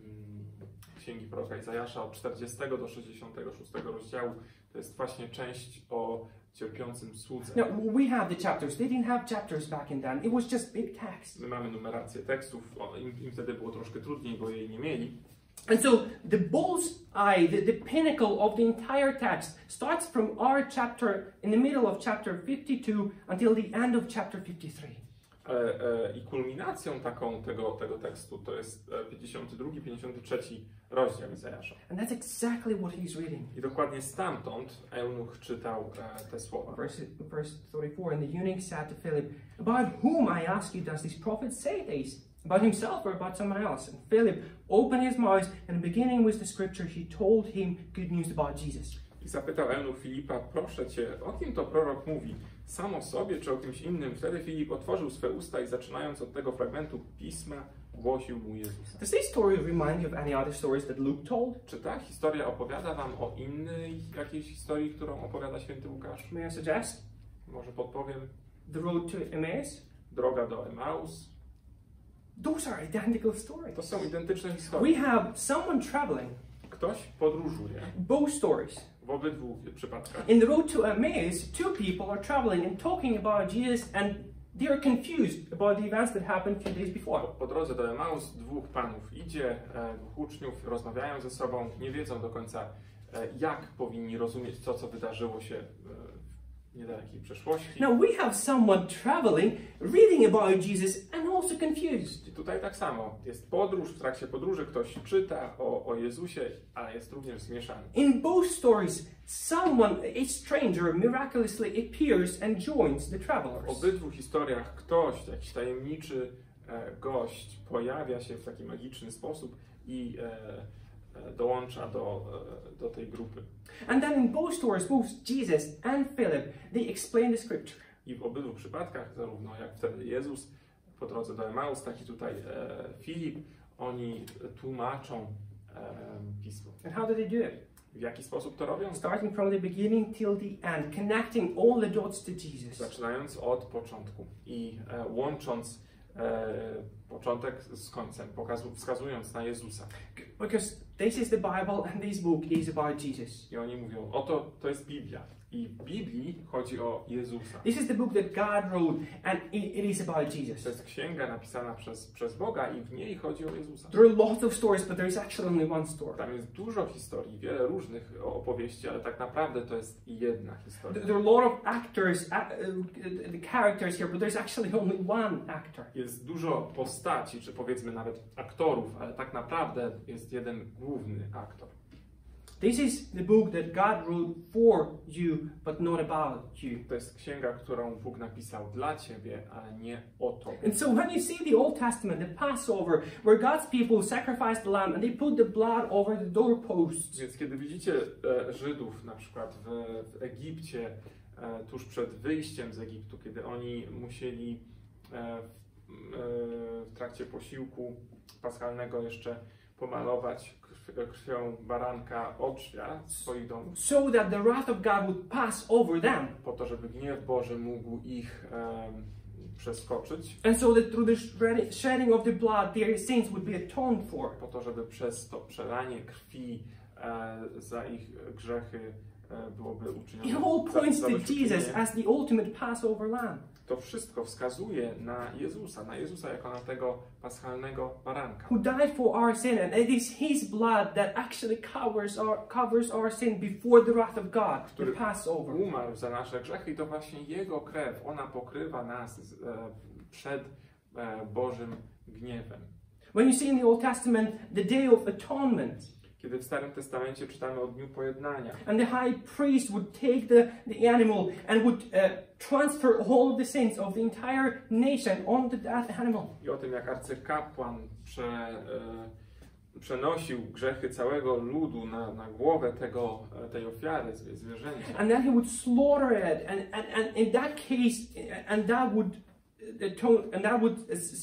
Speaker 1: Księgi proroka Izajasza od czterdziestego do sześćdziesiątego szóstego rozdziału, to jest właśnie część o cierpiącym słudze.
Speaker 4: Now, we have the chapters. They didn't have chapters back in then. It was just big text.
Speaker 1: My mamy numerację tekstów, o, im, im wtedy było troszkę trudniej, bo jej nie mieli.
Speaker 4: And so the bull's eye, the, the pinnacle of the entire text, starts from our chapter, in the middle of chapter fifty-two until the end of chapter fifty-three.
Speaker 1: E, e, I kulminacją taką tego, tego tekstu to jest e, pięćdziesiąty drugi, pięćdziesiąty trzeci rozdział Izajasza.
Speaker 4: And that's exactly what he's reading.
Speaker 1: I dokładnie stamtąd eunuch czytał e, te słowa.
Speaker 4: Verse, verse thirty-four, and the eunuch said to Philip, about whom, I ask you, does this prophet say this? About himself or about someone else? And Philip opened his mouth, and beginning with the scripture, he told him good news about Jesus.
Speaker 1: I zapytał eunuch Filipa: proszę cię, o kim to prorok mówi? Sam o sobie czy o kimś innym? Wtedy Filip otworzył swe usta i zaczynając od tego fragmentu pisma, głosił mu Jezusa.
Speaker 4: Does this story remind you of any other stories that Luke told?
Speaker 1: Czy ta historia opowiada wam o innej jakiejś historii, którą opowiada święty Łukasz?
Speaker 4: May I suggest?
Speaker 1: Może podpowiem.
Speaker 4: The road to Emmaus?
Speaker 1: Droga do Emaus.
Speaker 4: Those are identical stories.
Speaker 1: To są identyczne historie.
Speaker 4: We have someone traveling.
Speaker 1: Ktoś podróżuje
Speaker 4: Both stories.
Speaker 1: w obydwu przypadkach.
Speaker 4: In the road to Emmaus, two people are traveling and talking about Jesus, and they are confused about the events that happened a few days before.
Speaker 1: Po, po drodze do Emaus dwóch panów idzie, e, dwóch uczniów rozmawiają ze sobą, nie wiedzą do końca e, jak powinni rozumieć to, co wydarzyło się e, w niedalekiej przeszłości.
Speaker 4: Now we have someone traveling, reading about Jesus and also confused.
Speaker 1: I tutaj tak samo, jest podróż, w trakcie podróży ktoś czyta o, o Jezusie, ale jest również zmieszany.
Speaker 4: In both stories, someone, a stranger, miraculously appears and joins the
Speaker 1: W
Speaker 4: travelers.
Speaker 1: obydwu historiach ktoś, jakiś tajemniczy e, gość pojawia się w taki magiczny sposób i e, e, dołącza do, e, do tej grupy.
Speaker 4: And then in both stories, both Jesus and Philip, they explain the scripture.
Speaker 1: I w obydwu przypadkach, zarówno jak wtedy Jezus po drodze do Emaus, tak i tutaj e, Filip, oni tłumaczą e, Pismo.
Speaker 4: And how do they do it?
Speaker 1: W jaki sposób to robią?
Speaker 4: Starting from the beginning till the end, connecting all the dots to Jesus.
Speaker 1: Zaczynając od początku i e, łącząc e, początek z końcem, pokazu, wskazując na Jezusa.
Speaker 4: Because this is the Bible and this book is about Jesus.
Speaker 1: I oni mówią, oto to jest Biblia. I w Biblii chodzi o Jezusa.
Speaker 4: This is the book that God wrote and it, it is about
Speaker 1: To
Speaker 4: Jesus.
Speaker 1: jest księga napisana przez, przez Boga i w niej chodzi o Jezusa.
Speaker 4: There are lots of stories, but there is actually only one story.
Speaker 1: Tam jest dużo historii, wiele różnych opowieści, ale tak naprawdę to jest jedna historia.
Speaker 4: There are a lot of actors, uh, uh, the characters here, but there's actually only one actor.
Speaker 1: Jest dużo postaci, czy powiedzmy nawet aktorów, ale tak naprawdę jest jeden główny aktor.
Speaker 4: This is the book that God wrote for you, but not about you.
Speaker 1: To jest księga, którą Bóg napisał dla ciebie, ale nie o tobie.
Speaker 4: And so when you see the Old Testament, the Passover, where God's people sacrificed the lamb and they put the blood over the doorposts,
Speaker 1: Więc kiedy widzicie e, Żydów na przykład w, w Egipcie, e, tuż przed wyjściem z Egiptu, kiedy oni musieli e, w, e, w trakcie posiłku paschalnego jeszcze pomalować krw, krwią baranka odrzwia swoich domów,
Speaker 4: so that the wrath of God would pass over them.
Speaker 1: po to, żeby gniew Boży mógł ich e, przeskoczyć,
Speaker 4: And so that through the shred- shedding of the blood, their sins would be atoned for.
Speaker 1: po to, żeby przez to przelanie krwi e, za ich grzechy e, byłoby uczynione.
Speaker 4: It all
Speaker 1: za-
Speaker 4: points to
Speaker 1: zadośćuczynienie.
Speaker 4: Jesus as the ultimate Passover lamb,
Speaker 1: To wszystko wskazuje na Jezusa, na Jezusa jako na tego paschalnego baranka,
Speaker 4: who died for our sin, and it is His blood that actually covers our covers our sin before the wrath of God, the
Speaker 1: który
Speaker 4: Passover.
Speaker 1: umarł za nasze grzechy i to właśnie Jego krew, ona pokrywa nas z, e, przed e, Bożym gniewem.
Speaker 4: When you see in the Old Testament the Day of Atonement,
Speaker 1: Kiedy w Starym Testamencie czytamy o Dniu Pojednania
Speaker 4: and the high priest would take the, the animal and would uh, transfer all of the sins of the entire nation onto that animal.
Speaker 1: i o tym, jak arcykapłan prze, e, przenosił grzechy całego ludu na, na głowę tego, e, tej ofiary, zwie- zwierzęcia.
Speaker 4: And then he would slaughter it, and, and, and in that case, and that would atone, and that would,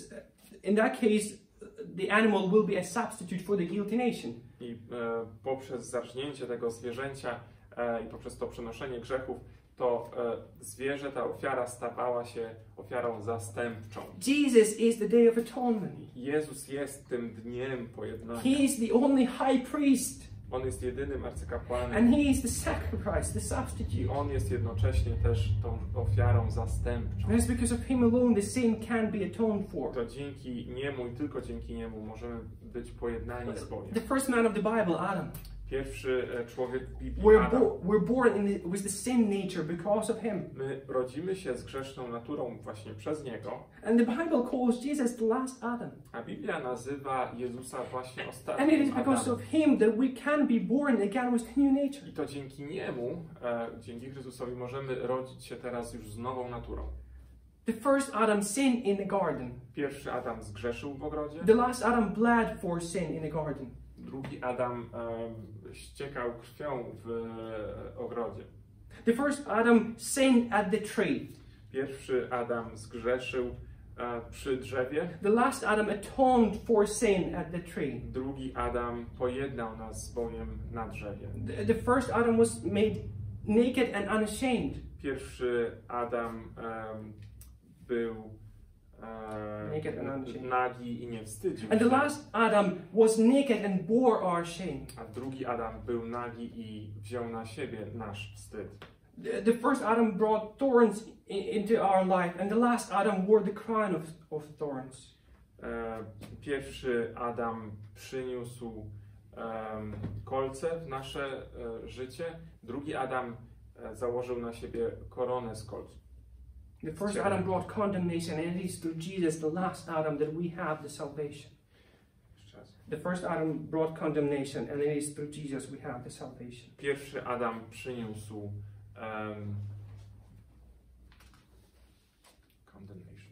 Speaker 4: in that case, the animal will be a substitute for the guilty nation.
Speaker 1: I e, poprzez zarżnięcie tego zwierzęcia e, i poprzez to przenoszenie grzechów, to e, zwierzę, ta ofiara stawała się ofiarą zastępczą.
Speaker 4: Jesus is the Day of Atonement.
Speaker 1: Jezus jest tym dniem pojednania.
Speaker 4: He is the only high priest,
Speaker 1: On jest jedynym arcykapłanem
Speaker 4: and he is the sacrifice, the
Speaker 1: i
Speaker 4: substitute.
Speaker 1: On jest jednocześnie też tą ofiarą zastępczą.
Speaker 4: And it's because of him alone the sin can be atoned for.
Speaker 1: To dzięki Niemu i tylko dzięki Niemu możemy być pojednani z Bogiem.
Speaker 4: The first man of the Bible, Adam,
Speaker 1: Pierwszy e, człowiek w Biblii,
Speaker 4: we're,
Speaker 1: Adam.
Speaker 4: bo- we're born in the, with the sin nature because of him.
Speaker 1: My rodzimy się z grzeszną naturą właśnie przez Niego,
Speaker 4: And the Bible calls Jesus the last Adam.
Speaker 1: a Biblia nazywa Jezusa właśnie
Speaker 4: And it is
Speaker 1: ostatnim
Speaker 4: because
Speaker 1: Adamem.
Speaker 4: of him that we can be born again with the new nature.
Speaker 1: I to dzięki Niemu, e, dzięki Chrystusowi możemy rodzić się teraz już z nową naturą.
Speaker 4: The first Adam sinned in the garden.
Speaker 1: Pierwszy Adam zgrzeszył w ogrodzie,
Speaker 4: The last Adam bled for sin in the garden.
Speaker 1: drugi Adam e, ściekał krwią w e, ogrodzie.
Speaker 4: The first Adam sinned at the tree.
Speaker 1: Pierwszy Adam zgrzeszył e, przy drzewie,
Speaker 4: The last Adam atoned for sin at the tree.
Speaker 1: drugi Adam pojednał nas z Bogiem na drzewie.
Speaker 4: The, the first Adam was made naked and unashamed.
Speaker 1: Pierwszy Adam em, był e,
Speaker 4: Naked and unashamed.
Speaker 1: nagi i nie wstydził
Speaker 4: And the
Speaker 1: się,
Speaker 4: last Adam was naked and bore our shame.
Speaker 1: a drugi Adam był nagi i wziął na siebie nasz wstyd.
Speaker 4: The, the first Adam brought thorns in, into our life, and the last Adam wore the crown of, of thorns.
Speaker 1: E, Pierwszy Adam przyniósł em, kolce w nasze e, życie, drugi Adam e, założył na siebie koronę z kolców.
Speaker 4: The first Adam brought condemnation, and it is through Jesus, the last Adam, that we have the salvation.
Speaker 1: Jeszcze raz.
Speaker 4: The first Adam brought condemnation, and it is through Jesus we have the salvation.
Speaker 1: Pierwszy Adam przyniósł um, condemnation.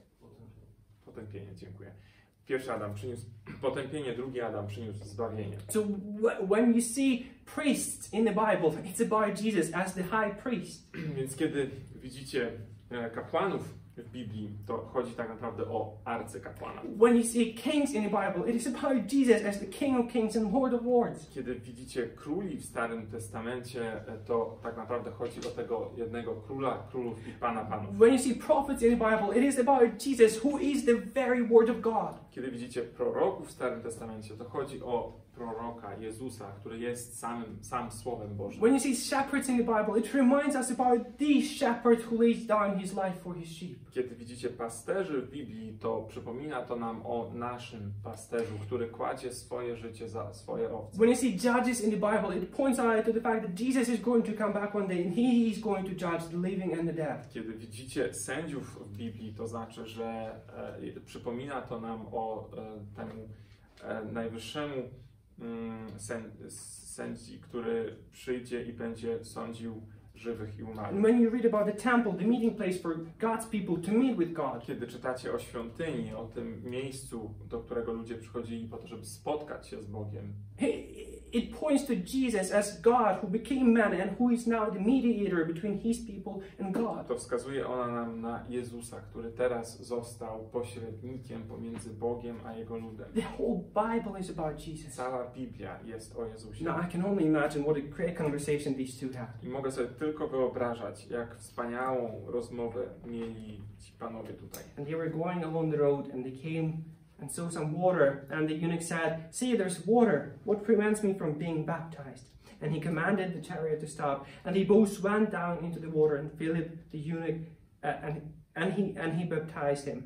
Speaker 1: Potępienie, dziękuję. Pierwszy Adam przyniósł potępienie, drugi Adam przyniósł zbawienie.
Speaker 4: So w- when you see priests in the Bible, it's about Jesus as the high priest.
Speaker 1: Więc kiedy widzicie e, kapłanów w Biblii, to chodzi tak naprawdę o arcykapłana.
Speaker 4: When you see kings in the Bible, it is about Jesus as the King of Kings and Lord of Lords.
Speaker 1: Kiedy widzicie króli w Starym Testamencie, e, to tak naprawdę chodzi o tego jednego króla, królów i pana panów.
Speaker 4: When you see prophets in the Bible, it is about Jesus, who is the very Word of God.
Speaker 1: Kiedy widzicie proroków w Starym Testamencie, to chodzi o proroka Jezusa, który jest samym, sam Słowem Bożym.
Speaker 4: When you see shepherds in the Bible, it reminds us about the shepherd who lays down his life for his sheep.
Speaker 1: Kiedy widzicie pasterzy w Biblii, to przypomina to nam o naszym pasterzu, który kładzie swoje życie za swoje owce.
Speaker 4: When you see judges in the Bible, it points out to the fact that Jesus is going to come back one day and he is going to judge the living and the dead.
Speaker 1: Kiedy widzicie sędziów w Biblii, to znaczy, że e, przypomina to nam o e, temu e, najwyższemu mm, sęd, sędzi, który przyjdzie i będzie sądził żywych i
Speaker 4: And
Speaker 1: umarłych.
Speaker 4: when you read about the temple, the meeting place for God's people to meet with God,
Speaker 1: Kiedy czytacie o świątyni, o tym miejscu, do którego ludzie przychodzili po to, żeby spotkać się z Bogiem,
Speaker 4: it points to Jesus as God who became man and who is now the mediator between his people and God.
Speaker 1: to wskazuje ona nam na Jezusa, który teraz został pośrednikiem pomiędzy Bogiem a Jego ludem.
Speaker 4: The whole Bible is about Jesus.
Speaker 1: Cała Biblia jest o Jezusie.
Speaker 4: Now I can only imagine what a great conversation these two had.
Speaker 1: I mogę sobie tylko wyobrażać, jak wspaniałą rozmowę mieli ci panowie tutaj.
Speaker 4: And they were going along the road and they came and saw some water, and the eunuch said, "See, there's water. What prevents me from being baptized?" And he commanded the chariot to stop, and they both went down into the water, and Philip the eunuch, uh, and, and, he, and he baptized him.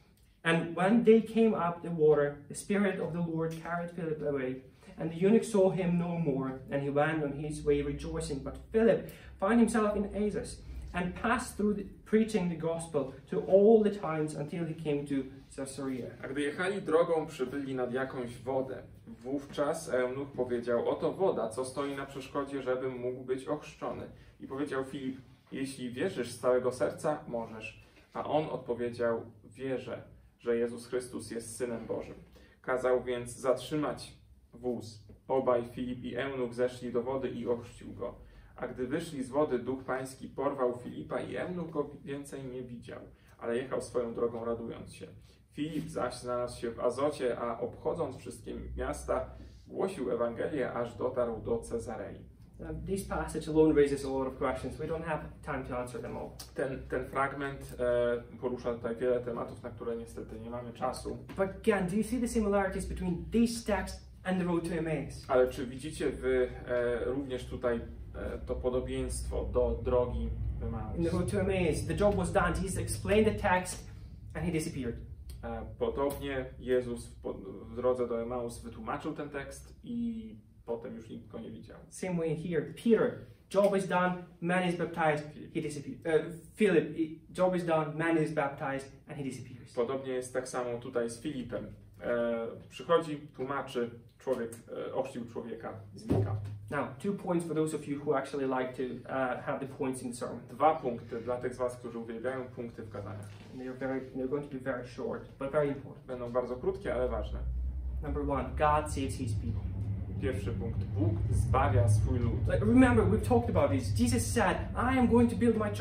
Speaker 4: And when they came up the water, the Spirit of the Lord carried Philip away, and the eunuch saw him no more, and he went on his way rejoicing. But Philip found himself in Asos, and passed through the, preaching the gospel to all the towns until he came to Caesarea.
Speaker 1: A gdy jechali drogą, przybyli nad jakąś wodę. Wówczas eunuch powiedział, oto woda, co stoi na przeszkodzie, żebym mógł być ochrzczony. I powiedział Filip, jeśli wierzysz z całego serca, możesz. A on odpowiedział, wierzę, że Jezus Chrystus jest Synem Bożym. Kazał więc zatrzymać wóz. Obaj, Filip i eunuch, zeszli do wody i ochrzcił go. A gdy wyszli z wody, Duch Pański porwał Filipa i eunuch go więcej nie widział, ale jechał swoją drogą radując się. Filip zaś znalazł się w Azocie, a obchodząc wszystkie miasta, głosił Ewangelię, aż dotarł do Cezarei.
Speaker 4: Uh, this passage alone raises a lot of questions. We don't have time to answer them all.
Speaker 1: Ten, ten fragment e, porusza tutaj wiele tematów, na które niestety nie mamy czasu.
Speaker 4: But again, do you see the similarities between this text and the road to Emmaus?
Speaker 1: Ale czy widzicie wy e, również tutaj e, to podobieństwo do drogi
Speaker 4: In the
Speaker 1: Emaus?
Speaker 4: road to Emmaus, the job was done. Jesus explained the text and he disappeared.
Speaker 1: E, podobnie Jezus w, po, w drodze do Emaus wytłumaczył ten tekst i potem już nikt go nie widział.
Speaker 4: Same way here. Peter, job is done, man is baptized, he disappears. Uh, Philip, i- job is done, man is baptized, and he disappears.
Speaker 1: Podobnie jest tak samo tutaj z Filipem. E, przychodzi, tłumaczy, człowiek, e, ochrzcił człowieka, znika.
Speaker 4: Now, two points for those of you who actually like to uh, have the points in the sermon.
Speaker 1: Dwa punkty dla tych z was, którzy uwielbiają punkty w kazaniach.
Speaker 4: And they're very, they're going to be very short, but very important.
Speaker 1: Będą bardzo krótkie, ale ważne.
Speaker 4: Number one, God saves His people.
Speaker 1: Pierwszy punkt. Bóg zbawia swój lud.
Speaker 4: Like, remember, we've talked about this. Jesus said, "I am going to build my church."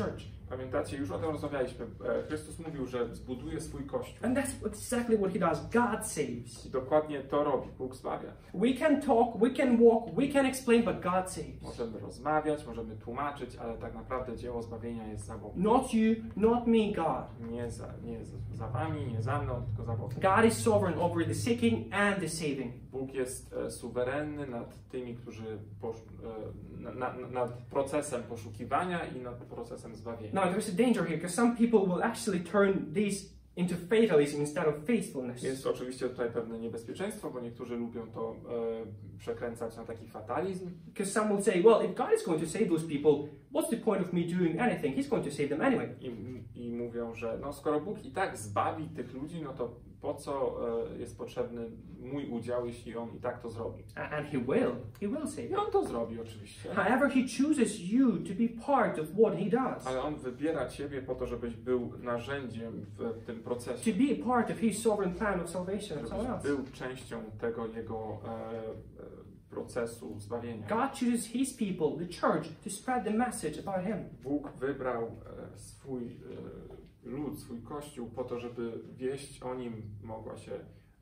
Speaker 1: Pamiętacie, już o tym rozmawialiśmy. E, Chrystus mówił, że zbuduje swój Kościół.
Speaker 4: And that's exactly what he does. God saves.
Speaker 1: I dokładnie to robi. Bóg zbawia.
Speaker 4: We can talk, we can walk, we can explain, but God saves.
Speaker 1: Możemy rozmawiać, możemy tłumaczyć, ale tak naprawdę dzieło zbawienia jest za Bogiem.
Speaker 4: Not you, not me, God.
Speaker 1: Nie za, nie za, za wami, nie za mną, tylko za Bogiem.
Speaker 4: God is sovereign over the seeking and the saving.
Speaker 1: Bóg jest e, suwerenny nad tymi, którzy posz, e, na, na, nad procesem poszukiwania i nad procesem zbawienia.
Speaker 4: Now, there's a danger here because some people will actually turn these into fatalism instead of faithfulness.
Speaker 1: Jest oczywiście tutaj pewne niebezpieczeństwo, bo niektórzy lubią to e, przekręcać na taki fatalizm.
Speaker 4: Because some will say, well, if God is going to save those people, what's the point of me doing anything? He's going to save them anyway.
Speaker 1: I, I mówią, że no, skoro Bóg i tak zbawi tych ludzi, no to po co e, jest potrzebny mój udział, jeśli On i tak to zrobi?
Speaker 4: And he will. He will save
Speaker 1: I
Speaker 4: them.
Speaker 1: On to zrobi oczywiście.
Speaker 4: However, he chooses you to be part of what he does.
Speaker 1: Ale On wybiera Ciebie po to, żebyś był narzędziem w tym procesie.
Speaker 4: To be a part of his sovereign plan of salvation. That's all
Speaker 1: Żebyś
Speaker 4: else.
Speaker 1: był częścią tego Jego e, e, procesu zbawienia.
Speaker 4: God chooses his people, the church, to spread the message about him.
Speaker 1: Bóg wybrał e, swój e, lud, swój Kościół po to, żeby wieść o Nim mogła się e,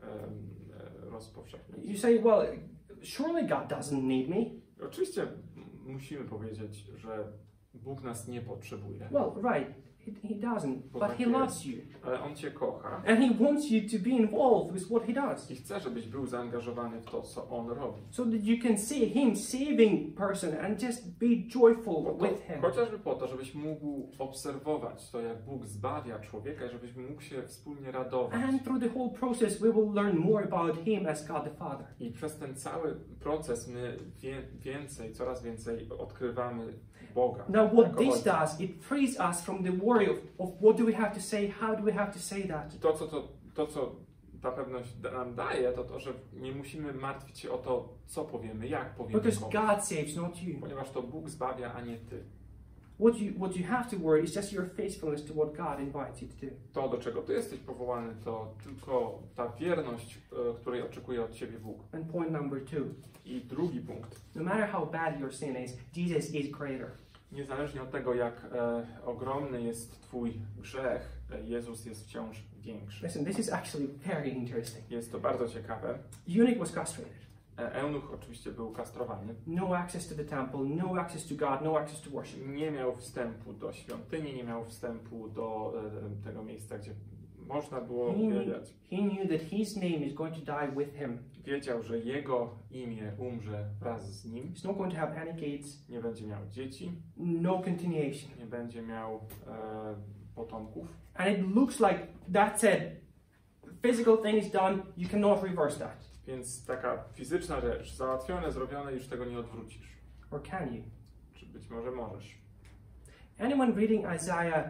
Speaker 1: e, rozpowszechnić.
Speaker 4: You say, well, surely God doesn't need me.
Speaker 1: Oczywiście m- musimy powiedzieć, że Bóg nas nie potrzebuje,
Speaker 4: Well, right, he, he doesn't,
Speaker 1: Bo
Speaker 4: but
Speaker 1: tak
Speaker 4: he
Speaker 1: jest.
Speaker 4: loves you.
Speaker 1: ale On Cię kocha
Speaker 4: And he wants you to be involved with what he does.
Speaker 1: i chce, żebyś był zaangażowany w to, co On robi.
Speaker 4: So that you can see him saving person and just be joyful
Speaker 1: Po to,
Speaker 4: with him.
Speaker 1: chociażby po to, żebyś mógł obserwować to, jak Bóg zbawia człowieka i żebyś mógł się wspólnie radować.
Speaker 4: And through the whole process, we will learn more about him as God the Father.
Speaker 1: I przez ten cały proces my wie, więcej, coraz więcej odkrywamy Boga.
Speaker 4: Now, what
Speaker 1: jako
Speaker 4: this
Speaker 1: Ojca.
Speaker 4: does, it frees us from the worry of, of what do we have to say, how do we have to say that.
Speaker 1: I to, co, to, to, co ta pewność da- nam daje, to to, że nie musimy martwić się o to, co powiemy, jak powiemy
Speaker 4: Because
Speaker 1: komuś.
Speaker 4: God saves, not you.
Speaker 1: Ponieważ to Bóg zbawia, a nie Ty.
Speaker 4: What you, what you have to worry is just your faithfulness to what God invites you to do.
Speaker 1: To, do czego Ty jesteś powołany, to tylko ta wierność, e, której oczekuje od Ciebie Bóg.
Speaker 4: And point number two,
Speaker 1: I drugi punkt.
Speaker 4: no matter how bad your sin is, Jesus is greater.
Speaker 1: Niezależnie od tego, jak e, ogromny jest Twój grzech, e, Jezus jest wciąż większy.
Speaker 4: Listen, this is actually very interesting.
Speaker 1: Jest to bardzo ciekawe.
Speaker 4: Eunuch was castrated.
Speaker 1: E, Eunuch oczywiście był kastrowany.
Speaker 4: No access to the temple, no access to God, no access to worship.
Speaker 1: Nie miał wstępu do świątyni, nie miał wstępu do e, tego miejsca, gdzie można było
Speaker 4: He,
Speaker 1: uwielbiać.
Speaker 4: he knew that his name is going to die with him.
Speaker 1: Wiedział, że jego imię umrze wraz z nim.
Speaker 4: He's not going to have any kids,
Speaker 1: Nie będzie miał dzieci,
Speaker 4: no continuation.
Speaker 1: nie będzie miał e, potomków.
Speaker 4: And it looks like that's it. Physical thing is done, you cannot reverse that.
Speaker 1: Więc taka fizyczna rzecz, załatwione, zrobione, już tego nie odwrócisz.
Speaker 4: Or can you?
Speaker 1: Czy być może możesz.
Speaker 4: Anyone reading Isaiah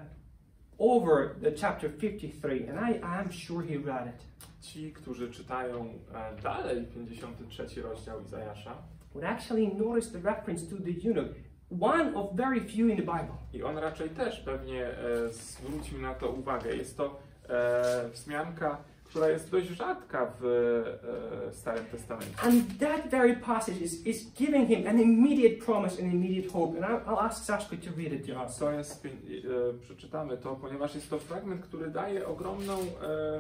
Speaker 4: over the chapter fifty-three, and I, I'm sure he read it,
Speaker 1: Ci, którzy czytają e, dalej pięćdziesiąty trzeci rozdział Izajasza,
Speaker 4: would actually notice the reference to the eunuch, one of very few in the Bible.
Speaker 1: i on raczej też pewnie e, zwrócił na to uwagę. Jest to e, wzmianka, która jest dość rzadka w e, Starym Testamencie.
Speaker 4: And that very passage is, is giving him an immediate promise and immediate hope. And I'll, I'll ask Sashka to read it to us.
Speaker 1: To jest, e, przeczytamy to, ponieważ jest to fragment, który daje ogromną, e,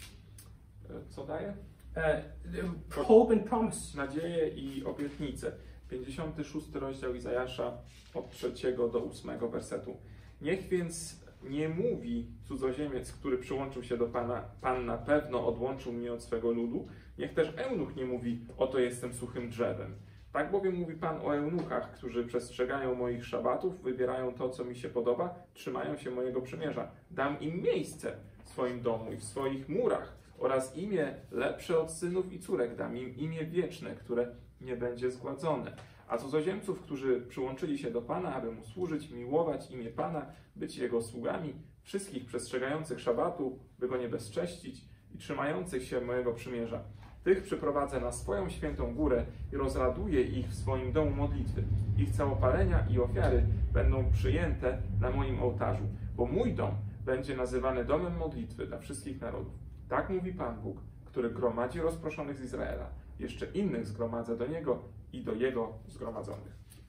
Speaker 1: e, co daje?
Speaker 4: Uh, hope and promise.
Speaker 1: Nadzieję i obietnicę. pięćdziesiąty szósty rozdział Izajasza od trzeciego do ósmego wersetu. Niech więc nie mówi cudzoziemiec, który przyłączył się do Pana, Pan na pewno odłączył mnie od swego ludu. Niech też eunuch nie mówi, oto jestem suchym drzewem. Tak bowiem mówi Pan o eunuchach, którzy przestrzegają moich szabatów, wybierają to, co mi się podoba, trzymają się mojego przymierza. Dam im miejsce w swoim domu i w swoich murach oraz imię lepsze od synów i córek. Dam im imię wieczne, które nie będzie zgładzone. A cudzoziemców, którzy przyłączyli się do Pana, aby Mu służyć, miłować imię Pana, być Jego sługami, wszystkich przestrzegających szabatu, by Go nie bezcześcić i trzymających się mojego przymierza. Tych przyprowadzę na swoją świętą górę i rozraduję ich w swoim domu modlitwy. Ich całopalenia i ofiary będą przyjęte na moim ołtarzu, bo mój dom będzie nazywany domem modlitwy dla wszystkich narodów. Tak mówi Pan Bóg, który gromadzi rozproszonych z Izraela. Jeszcze innych zgromadzę do Niego i do Jego zgromadzonych.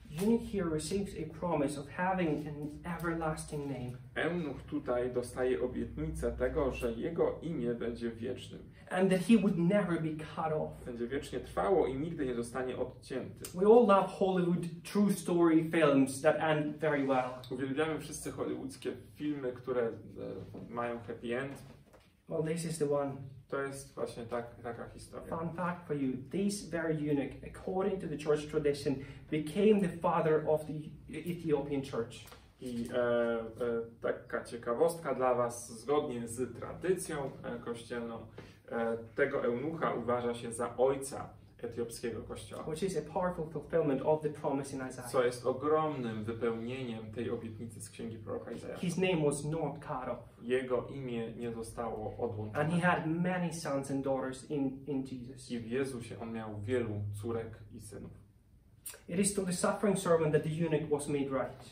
Speaker 4: eunuch here receives a promise of having an everlasting name.
Speaker 1: Eunuch tutaj dostaje obietnicę tego, że jego imię będzie wiecznym.
Speaker 4: And that he would never be cut off.
Speaker 1: Będzie wiecznie trwało i nigdy nie zostanie odcięty.
Speaker 4: We all love Hollywood true story films that end very well.
Speaker 1: Uwielbiamy wszyscy hollywoodzkie filmy, które e, mają happy end.
Speaker 4: Well, this is the one.
Speaker 1: To jest właśnie tak, taka historia.
Speaker 4: Fun fact for you, this very eunuch, according to the church tradition, became the father of the Ethiopian church.
Speaker 1: I e, e, taka ciekawostka dla Was, zgodnie z tradycją e, kościelną, e, tego eunucha uważa się za ojca etiopskiego kościoła.
Speaker 4: Which is a powerful fulfillment of the promise in Isaiah.
Speaker 1: Co jest ogromnym wypełnieniem tej obietnicy z księgi proroka Izajasza.
Speaker 4: His name was not cut off.
Speaker 1: Jego imię nie zostało odłączone.
Speaker 4: And he had many sons and daughters in, in Jesus.
Speaker 1: I w Jezusie on miał wielu córek i synów.
Speaker 4: It is through the suffering servant that the eunuch was made right.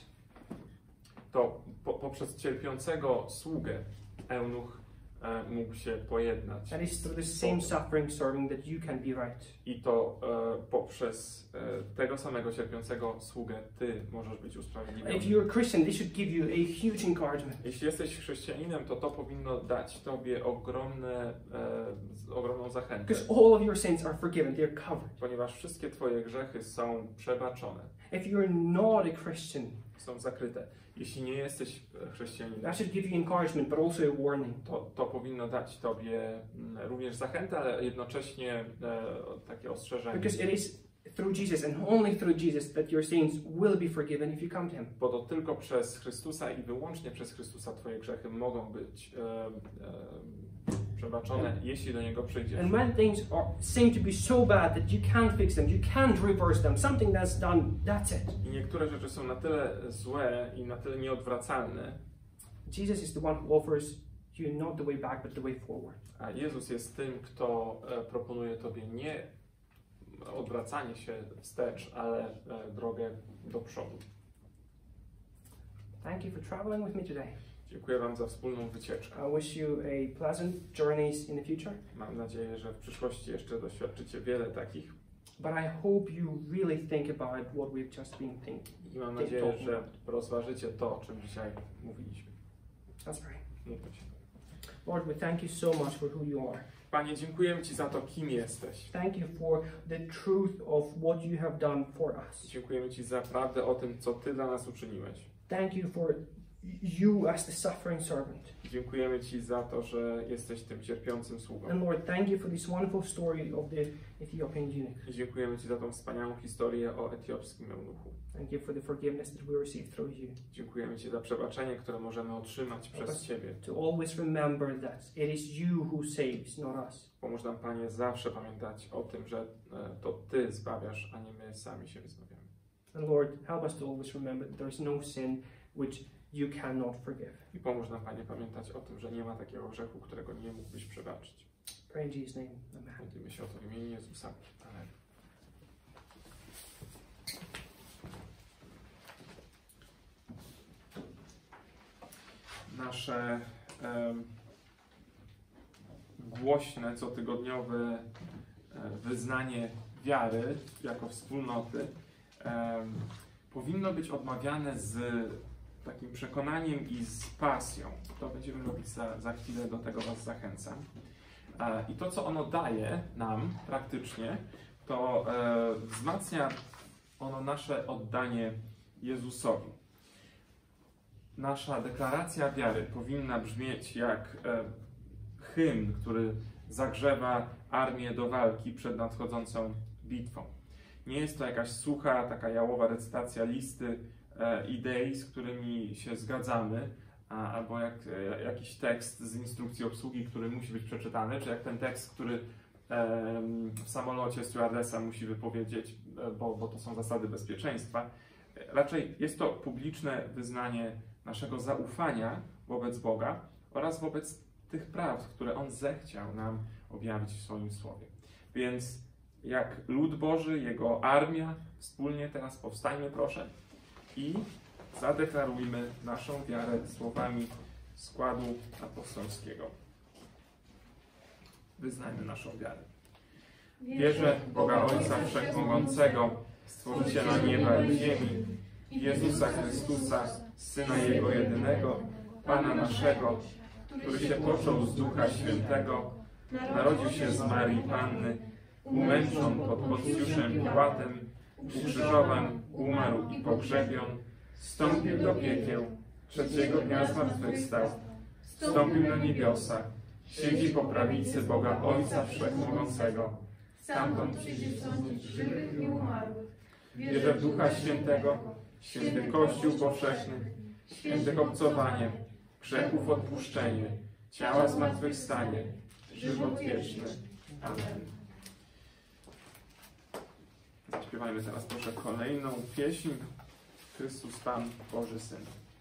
Speaker 1: To po, poprzez cierpiącego sługę eunuch e, mógł się pojednać.
Speaker 4: And it's through the same suffering servant that you can be right.
Speaker 1: I to e, poprzez e, tego samego cierpiącego sługę ty możesz być usprawiedliwiony.
Speaker 4: If you're a Christian, this should give you a huge encouragement.
Speaker 1: Jeśli jesteś chrześcijaninem, to to powinno dać tobie ogromne, e, ogromną zachętę.
Speaker 4: Because all of your sins are forgiven, they're covered.
Speaker 1: Ponieważ wszystkie twoje grzechy są przebaczone,
Speaker 4: If you're not a Christian,
Speaker 1: są zakryte. Jeśli nie jesteś chrześcijaninem,
Speaker 4: that should give you encouragement, but also a warning.
Speaker 1: to, to powinno dać tobie mm, również zachętę, ale jednocześnie e, takie ostrzeżenie.
Speaker 4: Because it is through Jesus and only through Jesus that your sins will be forgiven if you come to Him.
Speaker 1: Bo to tylko przez Chrystusa i wyłącznie przez Chrystusa twoje grzechy mogą być e, e, przebaczone, jeśli do Niego przyjdziesz.
Speaker 4: And when things are, seem to be so bad that you can't fix them, you can't reverse them, something that's done, that's it.
Speaker 1: I niektóre rzeczy są na tyle złe i na tyle nieodwracalne,
Speaker 4: Jesus is the one who offers you not the way back, but the way forward.
Speaker 1: a Jezus jest tym, kto e, proponuje tobie nie odwracanie się wstecz, ale e, drogę do przodu.
Speaker 4: Thank you for traveling with me today.
Speaker 1: Dziękuję Wam za wspólną wycieczkę.
Speaker 4: I wish you a pleasant journeys in the future.
Speaker 1: Mam nadzieję, że w przyszłości jeszcze doświadczycie wiele takich.
Speaker 4: But I hope you really think about what we've just been thinking.
Speaker 1: I mam nadzieję, że rozważycie to, o czym dzisiaj mówiliśmy.
Speaker 4: Let's pray.
Speaker 1: Módlmy się.
Speaker 4: Lord, we thank you so much for who you are.
Speaker 1: Panie, dziękujemy Ci za to, kim jesteś.
Speaker 4: Thank you for the truth of what you have done for us.
Speaker 1: Dziękujemy Ci za prawdę o tym, co Ty dla nas uczyniłeś.
Speaker 4: Thank you for you as the suffering servant.
Speaker 1: Dziękujemy Ci za to, że jesteś tym cierpiącym sługą.
Speaker 4: And Lord, thank you for this wonderful story of the Ethiopian eunuch.
Speaker 1: I dziękujemy Ci za tą wspaniałą historię o etiopskim eunuchu.
Speaker 4: Thank you for the forgiveness that we receive through you.
Speaker 1: Dziękujemy Ci za przebaczenie, które możemy otrzymać przez Ciebie.
Speaker 4: To always remember that it is you who saves, not us.
Speaker 1: Pomóż nam, Panie, zawsze pamiętać o tym, że e, to Ty zbawiasz, a nie my sami się zbawiamy.
Speaker 4: And Lord, help us to always remember that there is no sin which you cannot forgive.
Speaker 1: I pomóż nam, Panie, pamiętać o tym, że nie ma takiego grzechu, którego nie mógłbyś przebaczyć.
Speaker 4: Pray in Jesus' name. Amen.
Speaker 1: Modlimy się o to w imieniu Jezusa. Amen. Nasze um, głośne, cotygodniowe um, wyznanie wiary jako wspólnoty um, powinno być odmawiane z takim przekonaniem i z pasją. To będziemy robić za, za chwilę, do tego Was zachęcam. E, I to, co ono daje nam praktycznie, to e, wzmacnia ono nasze oddanie Jezusowi. Nasza deklaracja wiary powinna brzmieć jak e, hymn, który zagrzewa armię do walki przed nadchodzącą bitwą. Nie jest to jakaś sucha, taka jałowa recytacja listy e, idei, z którymi się zgadzamy, a, albo jak e, jakiś tekst z instrukcji obsługi, który musi być przeczytany, czy jak ten tekst, który e, w samolocie stewardessa musi wypowiedzieć, e, bo, bo to są zasady bezpieczeństwa. E, raczej jest to publiczne wyznanie naszego zaufania wobec Boga oraz wobec tych prawd, które On zechciał nam objawić w swoim Słowie. Więc jak lud Boży, Jego armia, wspólnie teraz powstańmy, proszę, i zadeklarujmy naszą wiarę słowami składu apostolskiego. Wyznajmy naszą wiarę. Wierzę w Boga Ojca Wszechmogącego, Stworzyciela nieba i ziemi, Jezusa Chrystusa, Syna Jego jedynego, Pana naszego, który się począł z Ducha Świętego, narodził się z Marii Panny, umęczon pod Poncjuszem Piłatem, ukrzyżowan, umarł i pogrzebion, wstąpił do piekieł, trzeciego dnia zmartwychwstał, wstąpił na niebiosa, siedzi po prawicy Boga Ojca Wszechmogącego, stamtąd przyjdzie sądzić żywych i umarłych. Wierzę w Ducha Świętego, święty Kościół powszechny, święte obcowanie, grzechów odpuszczenie, ciała zmartwychwstanie, żywot wieczny. Amen. Zaśpiewajmy teraz proszę kolejną pieśń. Chrystus Pan, Boży Syn.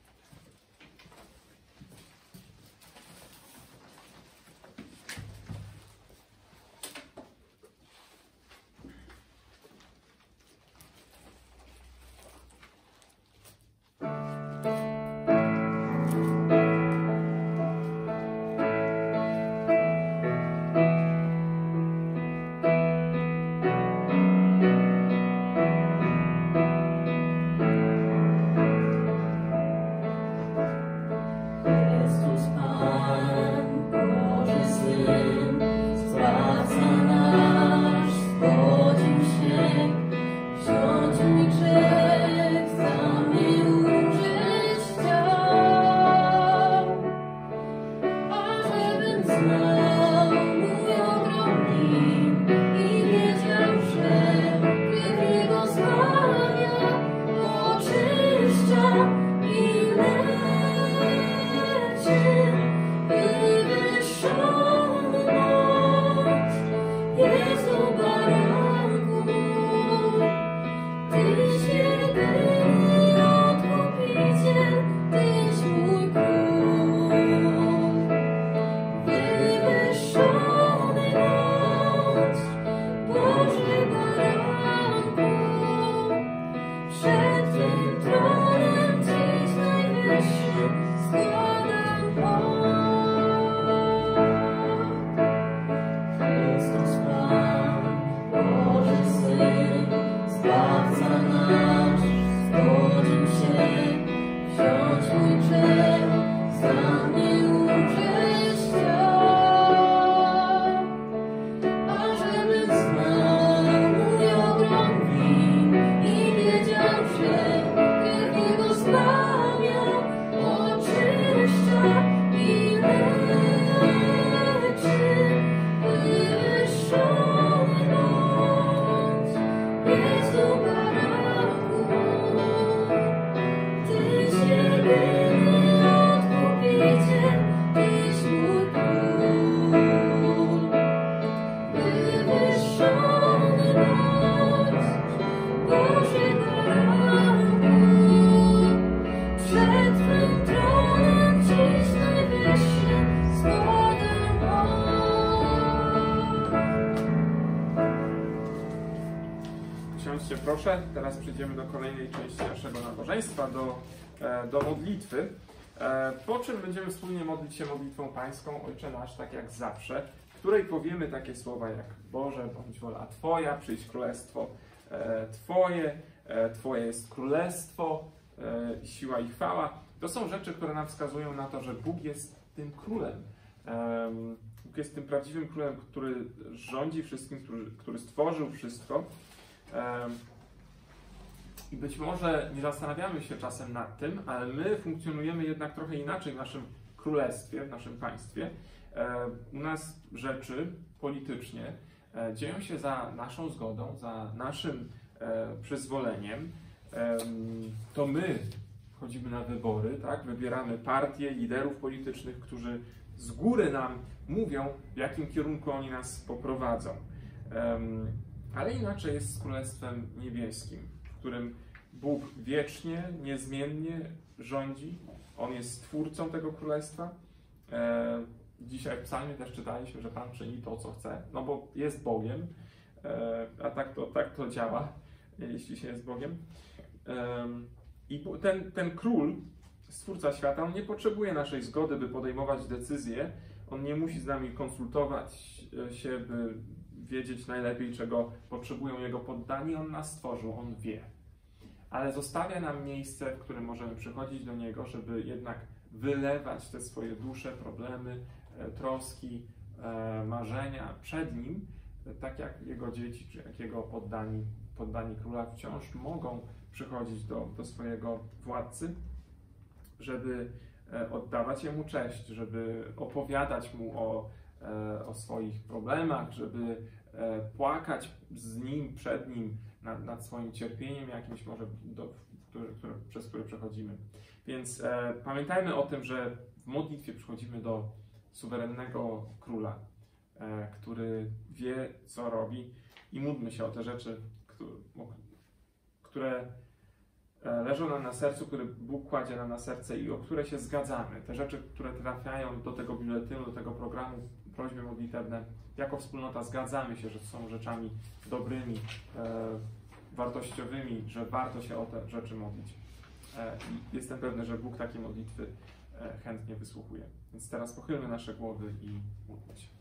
Speaker 1: Proszę, teraz przejdziemy do kolejnej części naszego nabożeństwa, do, do modlitwy, po czym będziemy wspólnie modlić się modlitwą pańską, Ojcze nasz, tak jak zawsze, w której powiemy takie słowa jak Boże, bądź wola Twoja, przyjdź królestwo Twoje, Twoje jest królestwo, siła i chwała. To są rzeczy, które nam wskazują na to, że Bóg jest tym królem. Bóg jest tym prawdziwym królem, który rządzi wszystkim, który, który stworzył wszystko. I być może nie zastanawiamy się czasem nad tym, ale my funkcjonujemy jednak trochę inaczej w naszym królestwie, w naszym państwie. U nas rzeczy politycznie dzieją się za naszą zgodą, za naszym przyzwoleniem. To my chodzimy na wybory, tak? Wybieramy partie, liderów politycznych, którzy z góry nam mówią, w jakim kierunku oni nas poprowadzą. Ale inaczej jest z Królestwem Niebieskim, w którym Bóg wiecznie, niezmiennie rządzi. On jest stwórcą tego Królestwa. E, dzisiaj w psalmie też czytaliśmy, że Pan czyni to, co chce, no bo jest Bogiem, e, a tak to, tak to działa, jeśli się jest Bogiem. E, I ten, ten Król, Stwórca świata, on nie potrzebuje naszej zgody, by podejmować decyzje. On nie musi z nami konsultować się, by wiedzieć najlepiej, czego potrzebują Jego poddani. On nas stworzył, On wie. Ale zostawia nam miejsce, w którym możemy przychodzić do Niego, żeby jednak wylewać te swoje dusze, problemy, troski, marzenia przed Nim, tak jak Jego dzieci, czy jak Jego poddani, poddani Króla wciąż mogą przychodzić do, do swojego władcy, żeby oddawać Jemu cześć, żeby opowiadać Mu o, o swoich problemach, żeby płakać z Nim, przed Nim, nad, nad swoim cierpieniem jakimś może, do, który, który, przez które przechodzimy. Więc e, pamiętajmy o tym, że w modlitwie przychodzimy do suwerennego Króla, e, który wie, co robi, i módlmy się o te rzeczy, które, które leżą nam na sercu, które Bóg kładzie nam na serce i o które się zgadzamy. Te rzeczy, które trafiają do tego biuletynu, do tego programu, prośby modlitewne, jako wspólnota zgadzamy się, że są rzeczami dobrymi, e, wartościowymi, że warto się o te rzeczy modlić. E, I jestem pewny, że Bóg takie modlitwy e, chętnie wysłuchuje. Więc teraz pochylmy nasze głowy i módlmy się.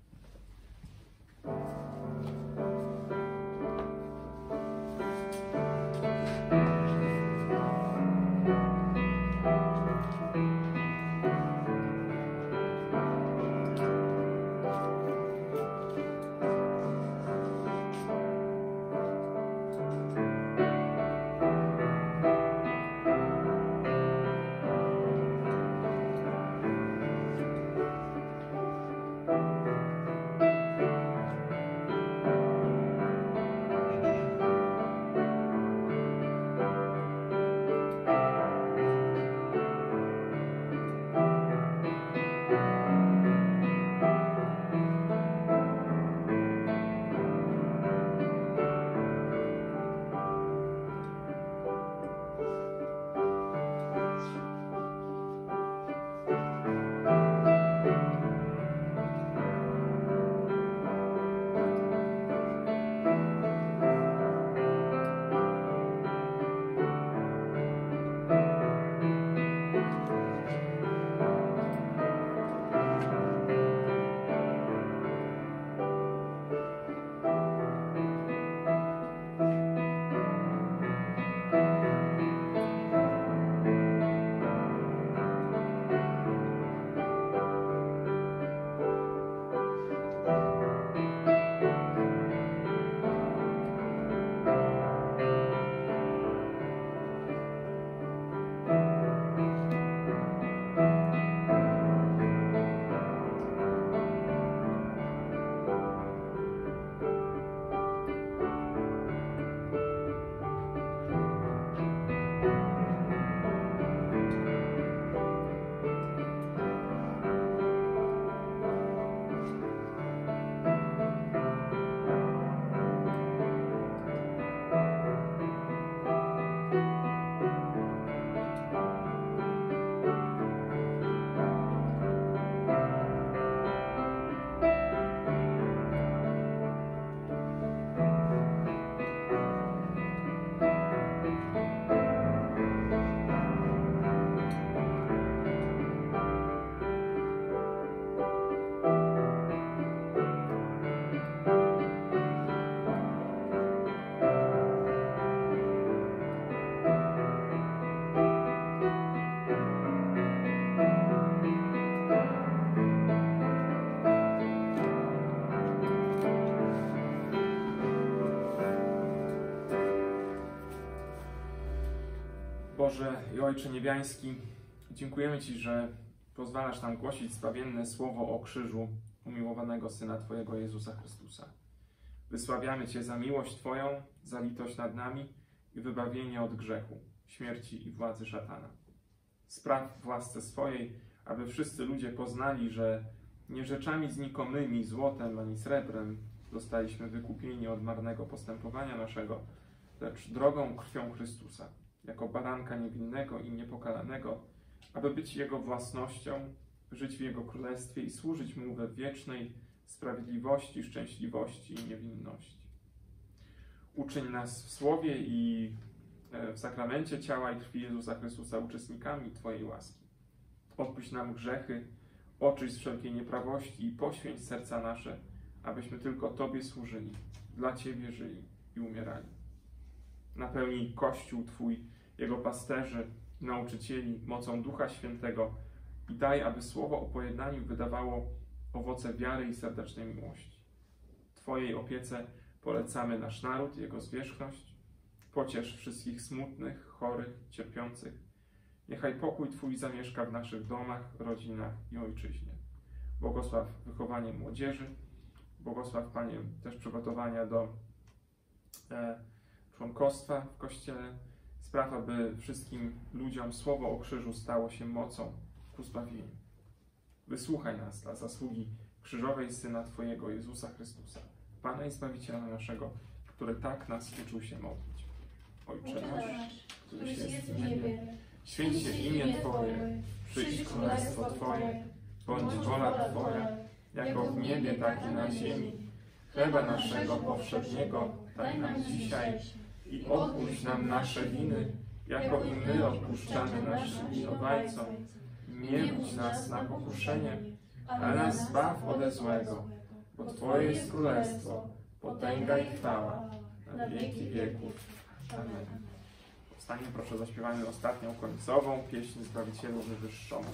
Speaker 1: Boże i Ojcze Niebiański, dziękujemy Ci, że pozwalasz nam głosić zbawienne słowo o krzyżu umiłowanego Syna Twojego Jezusa Chrystusa. Wysławiamy Cię za miłość Twoją, za litość nad nami i wybawienie od grzechu, śmierci i władzy szatana. Spraw w łasce swojej, aby wszyscy ludzie poznali, że nie rzeczami znikomymi, złotem ani srebrem zostaliśmy wykupieni od marnego postępowania naszego, lecz drogą krwią Chrystusa, jako baranka niewinnego i niepokalanego, aby być Jego własnością, żyć w Jego królestwie i służyć Mu we wiecznej sprawiedliwości, szczęśliwości i niewinności. Uczyń nas w słowie i w sakramencie ciała i krwi Jezusa Chrystusa uczestnikami Twojej łaski. Odpuść nam grzechy, oczyść z wszelkiej nieprawości i poświęć serca nasze, abyśmy tylko Tobie służyli, dla Ciebie żyli i umierali. Napełnij Kościół Twój, jego pasterzy, nauczycieli mocą Ducha Świętego i daj, aby słowo o pojednaniu wydawało owoce wiary i serdecznej miłości. Twojej opiece polecamy nasz naród i jego zwierzchność. Pociesz wszystkich smutnych, chorych, cierpiących. Niechaj pokój Twój zamieszka w naszych domach, rodzinach i ojczyźnie. Błogosław wychowanie młodzieży. Błogosław, Panie, też przygotowania do e, członkostwa w Kościele. Spraw, aby wszystkim ludziom słowo o krzyżu stało się mocą ku zbawieniu. Wysłuchaj nas dla zasługi krzyżowej Syna Twojego, Jezusa Chrystusa, Pana i Zbawiciela naszego, który tak nas uczył się modlić. Ojcze nasz, któryś jest w niebie, święć się imię Twoje, przyjdź królestwo Twoje, bądź wola Twoja, jako w niebie, tak i na ziemi. Chleba naszego powszedniego daj nam dzisiaj i odpuść nam nasze winy, jako i my odpuszczamy naszym winowajcom. Nie wódź nas na pokuszenie, ale nas zbaw ode złego, bo Twoje jest królestwo, potęga i chwała na wieki wieków. Amen. Powstanie, proszę, zaśpiewajmy ostatnią końcową pieśń Zbawicielu Wywyższoną.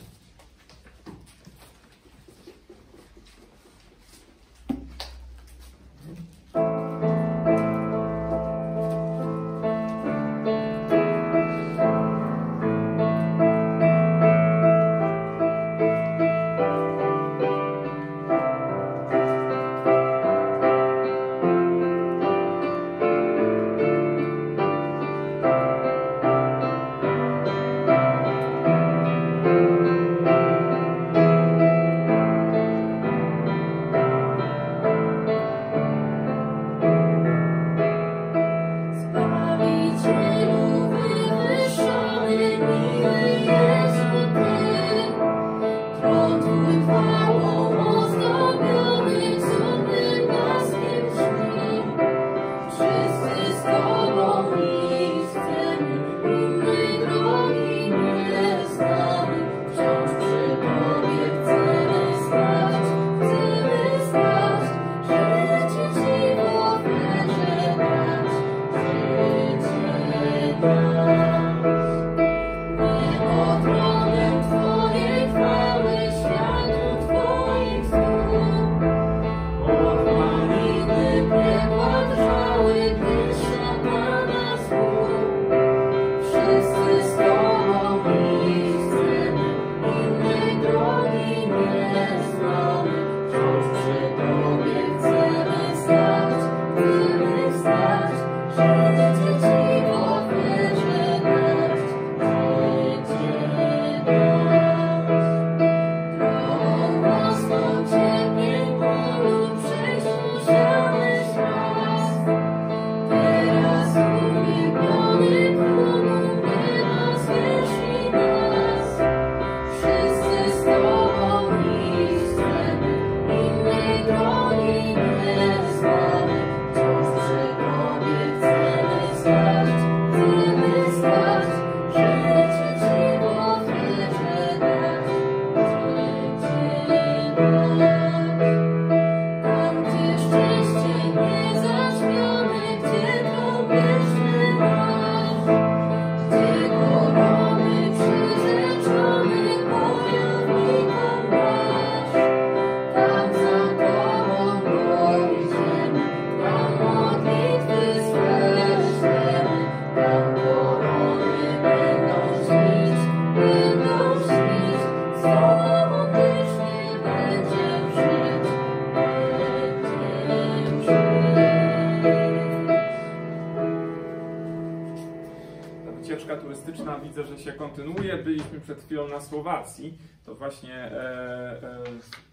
Speaker 1: Turystyczna widzę, że się kontynuuje. Byliśmy przed chwilą na Słowacji. To właśnie e, e,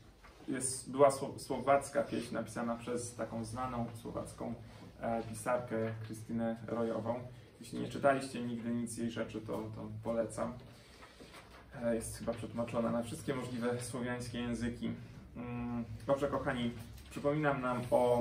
Speaker 1: jest, była słowacka pieśń napisana przez taką znaną słowacką e, pisarkę Krystynę Rojową. Jeśli nie czytaliście nigdy nic jej rzeczy, to, to polecam. E, jest chyba przetłumaczona na wszystkie możliwe słowiańskie języki. Mm, dobrze, kochani, przypominam nam o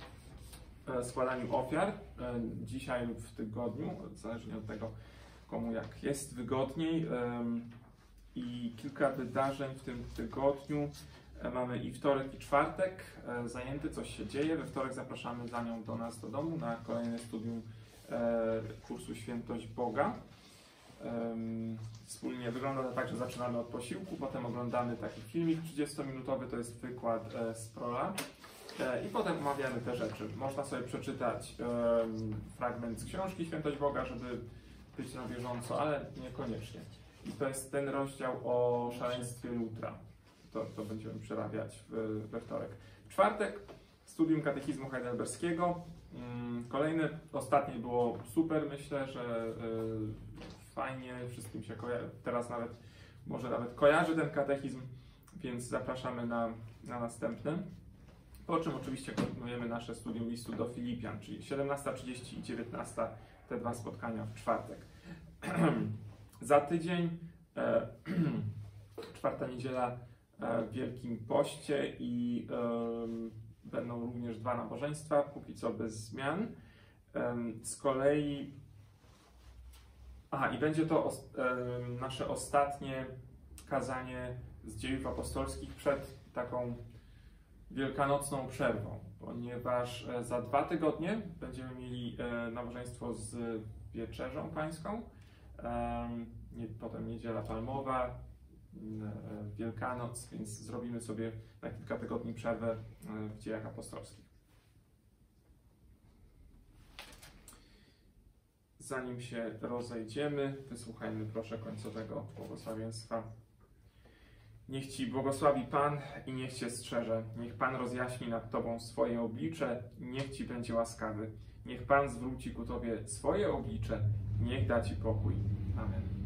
Speaker 1: składaniu ofiar dzisiaj lub w tygodniu, zależnie od tego, komu jak jest wygodniej. I kilka wydarzeń w tym tygodniu. Mamy i wtorek, i czwartek zajęty, coś się dzieje. We wtorek zapraszamy za nią do nas do domu na kolejne studium kursu Świętość Boga. Wspólnie wygląda to tak, że zaczynamy od posiłku, potem oglądamy taki filmik trzydziestominutowy, to jest wykład z Prola. I potem omawiamy te rzeczy. Można sobie przeczytać fragment z książki Świętość Boga, żeby być na bieżąco, ale niekoniecznie. I to jest ten rozdział o szaleństwie Lutra. To, to będziemy przerabiać w, we wtorek. W czwartek studium katechizmu heidelberskiego. Kolejne, ostatnie było super, myślę, że y, fajnie, wszystkim się kojarzy. Teraz nawet, może nawet kojarzy ten katechizm, więc zapraszamy na, na następny. Po czym oczywiście kontynuujemy nasze studium listu do Filipian, czyli siedemnasta trzydzieści i dziewiętnasta, te dwa spotkania w czwartek. Za tydzień, e, czwarta niedziela e, w Wielkim Poście i e, będą również dwa nabożeństwa, póki co bez zmian. E, z kolei, aha, i będzie to os, e, nasze ostatnie kazanie z dziejów apostolskich przed taką wielkanocną przerwą, ponieważ e, za dwa tygodnie będziemy mieli e, nabożeństwo z Wieczerzą Pańską. Nie, potem Niedziela Palmowa, Wielkanoc, więc zrobimy sobie na kilka tygodni przerwę w dziejach apostolskich. Zanim się rozejdziemy, wysłuchajmy proszę końcowego błogosławieństwa. Niech Ci błogosławi Pan i niech Cię strzeże. Niech Pan rozjaśni nad Tobą swoje oblicze, niech Ci będzie łaskawy. Niech Pan zwróci ku Tobie swoje oblicze, niech da Ci pokój. Amen.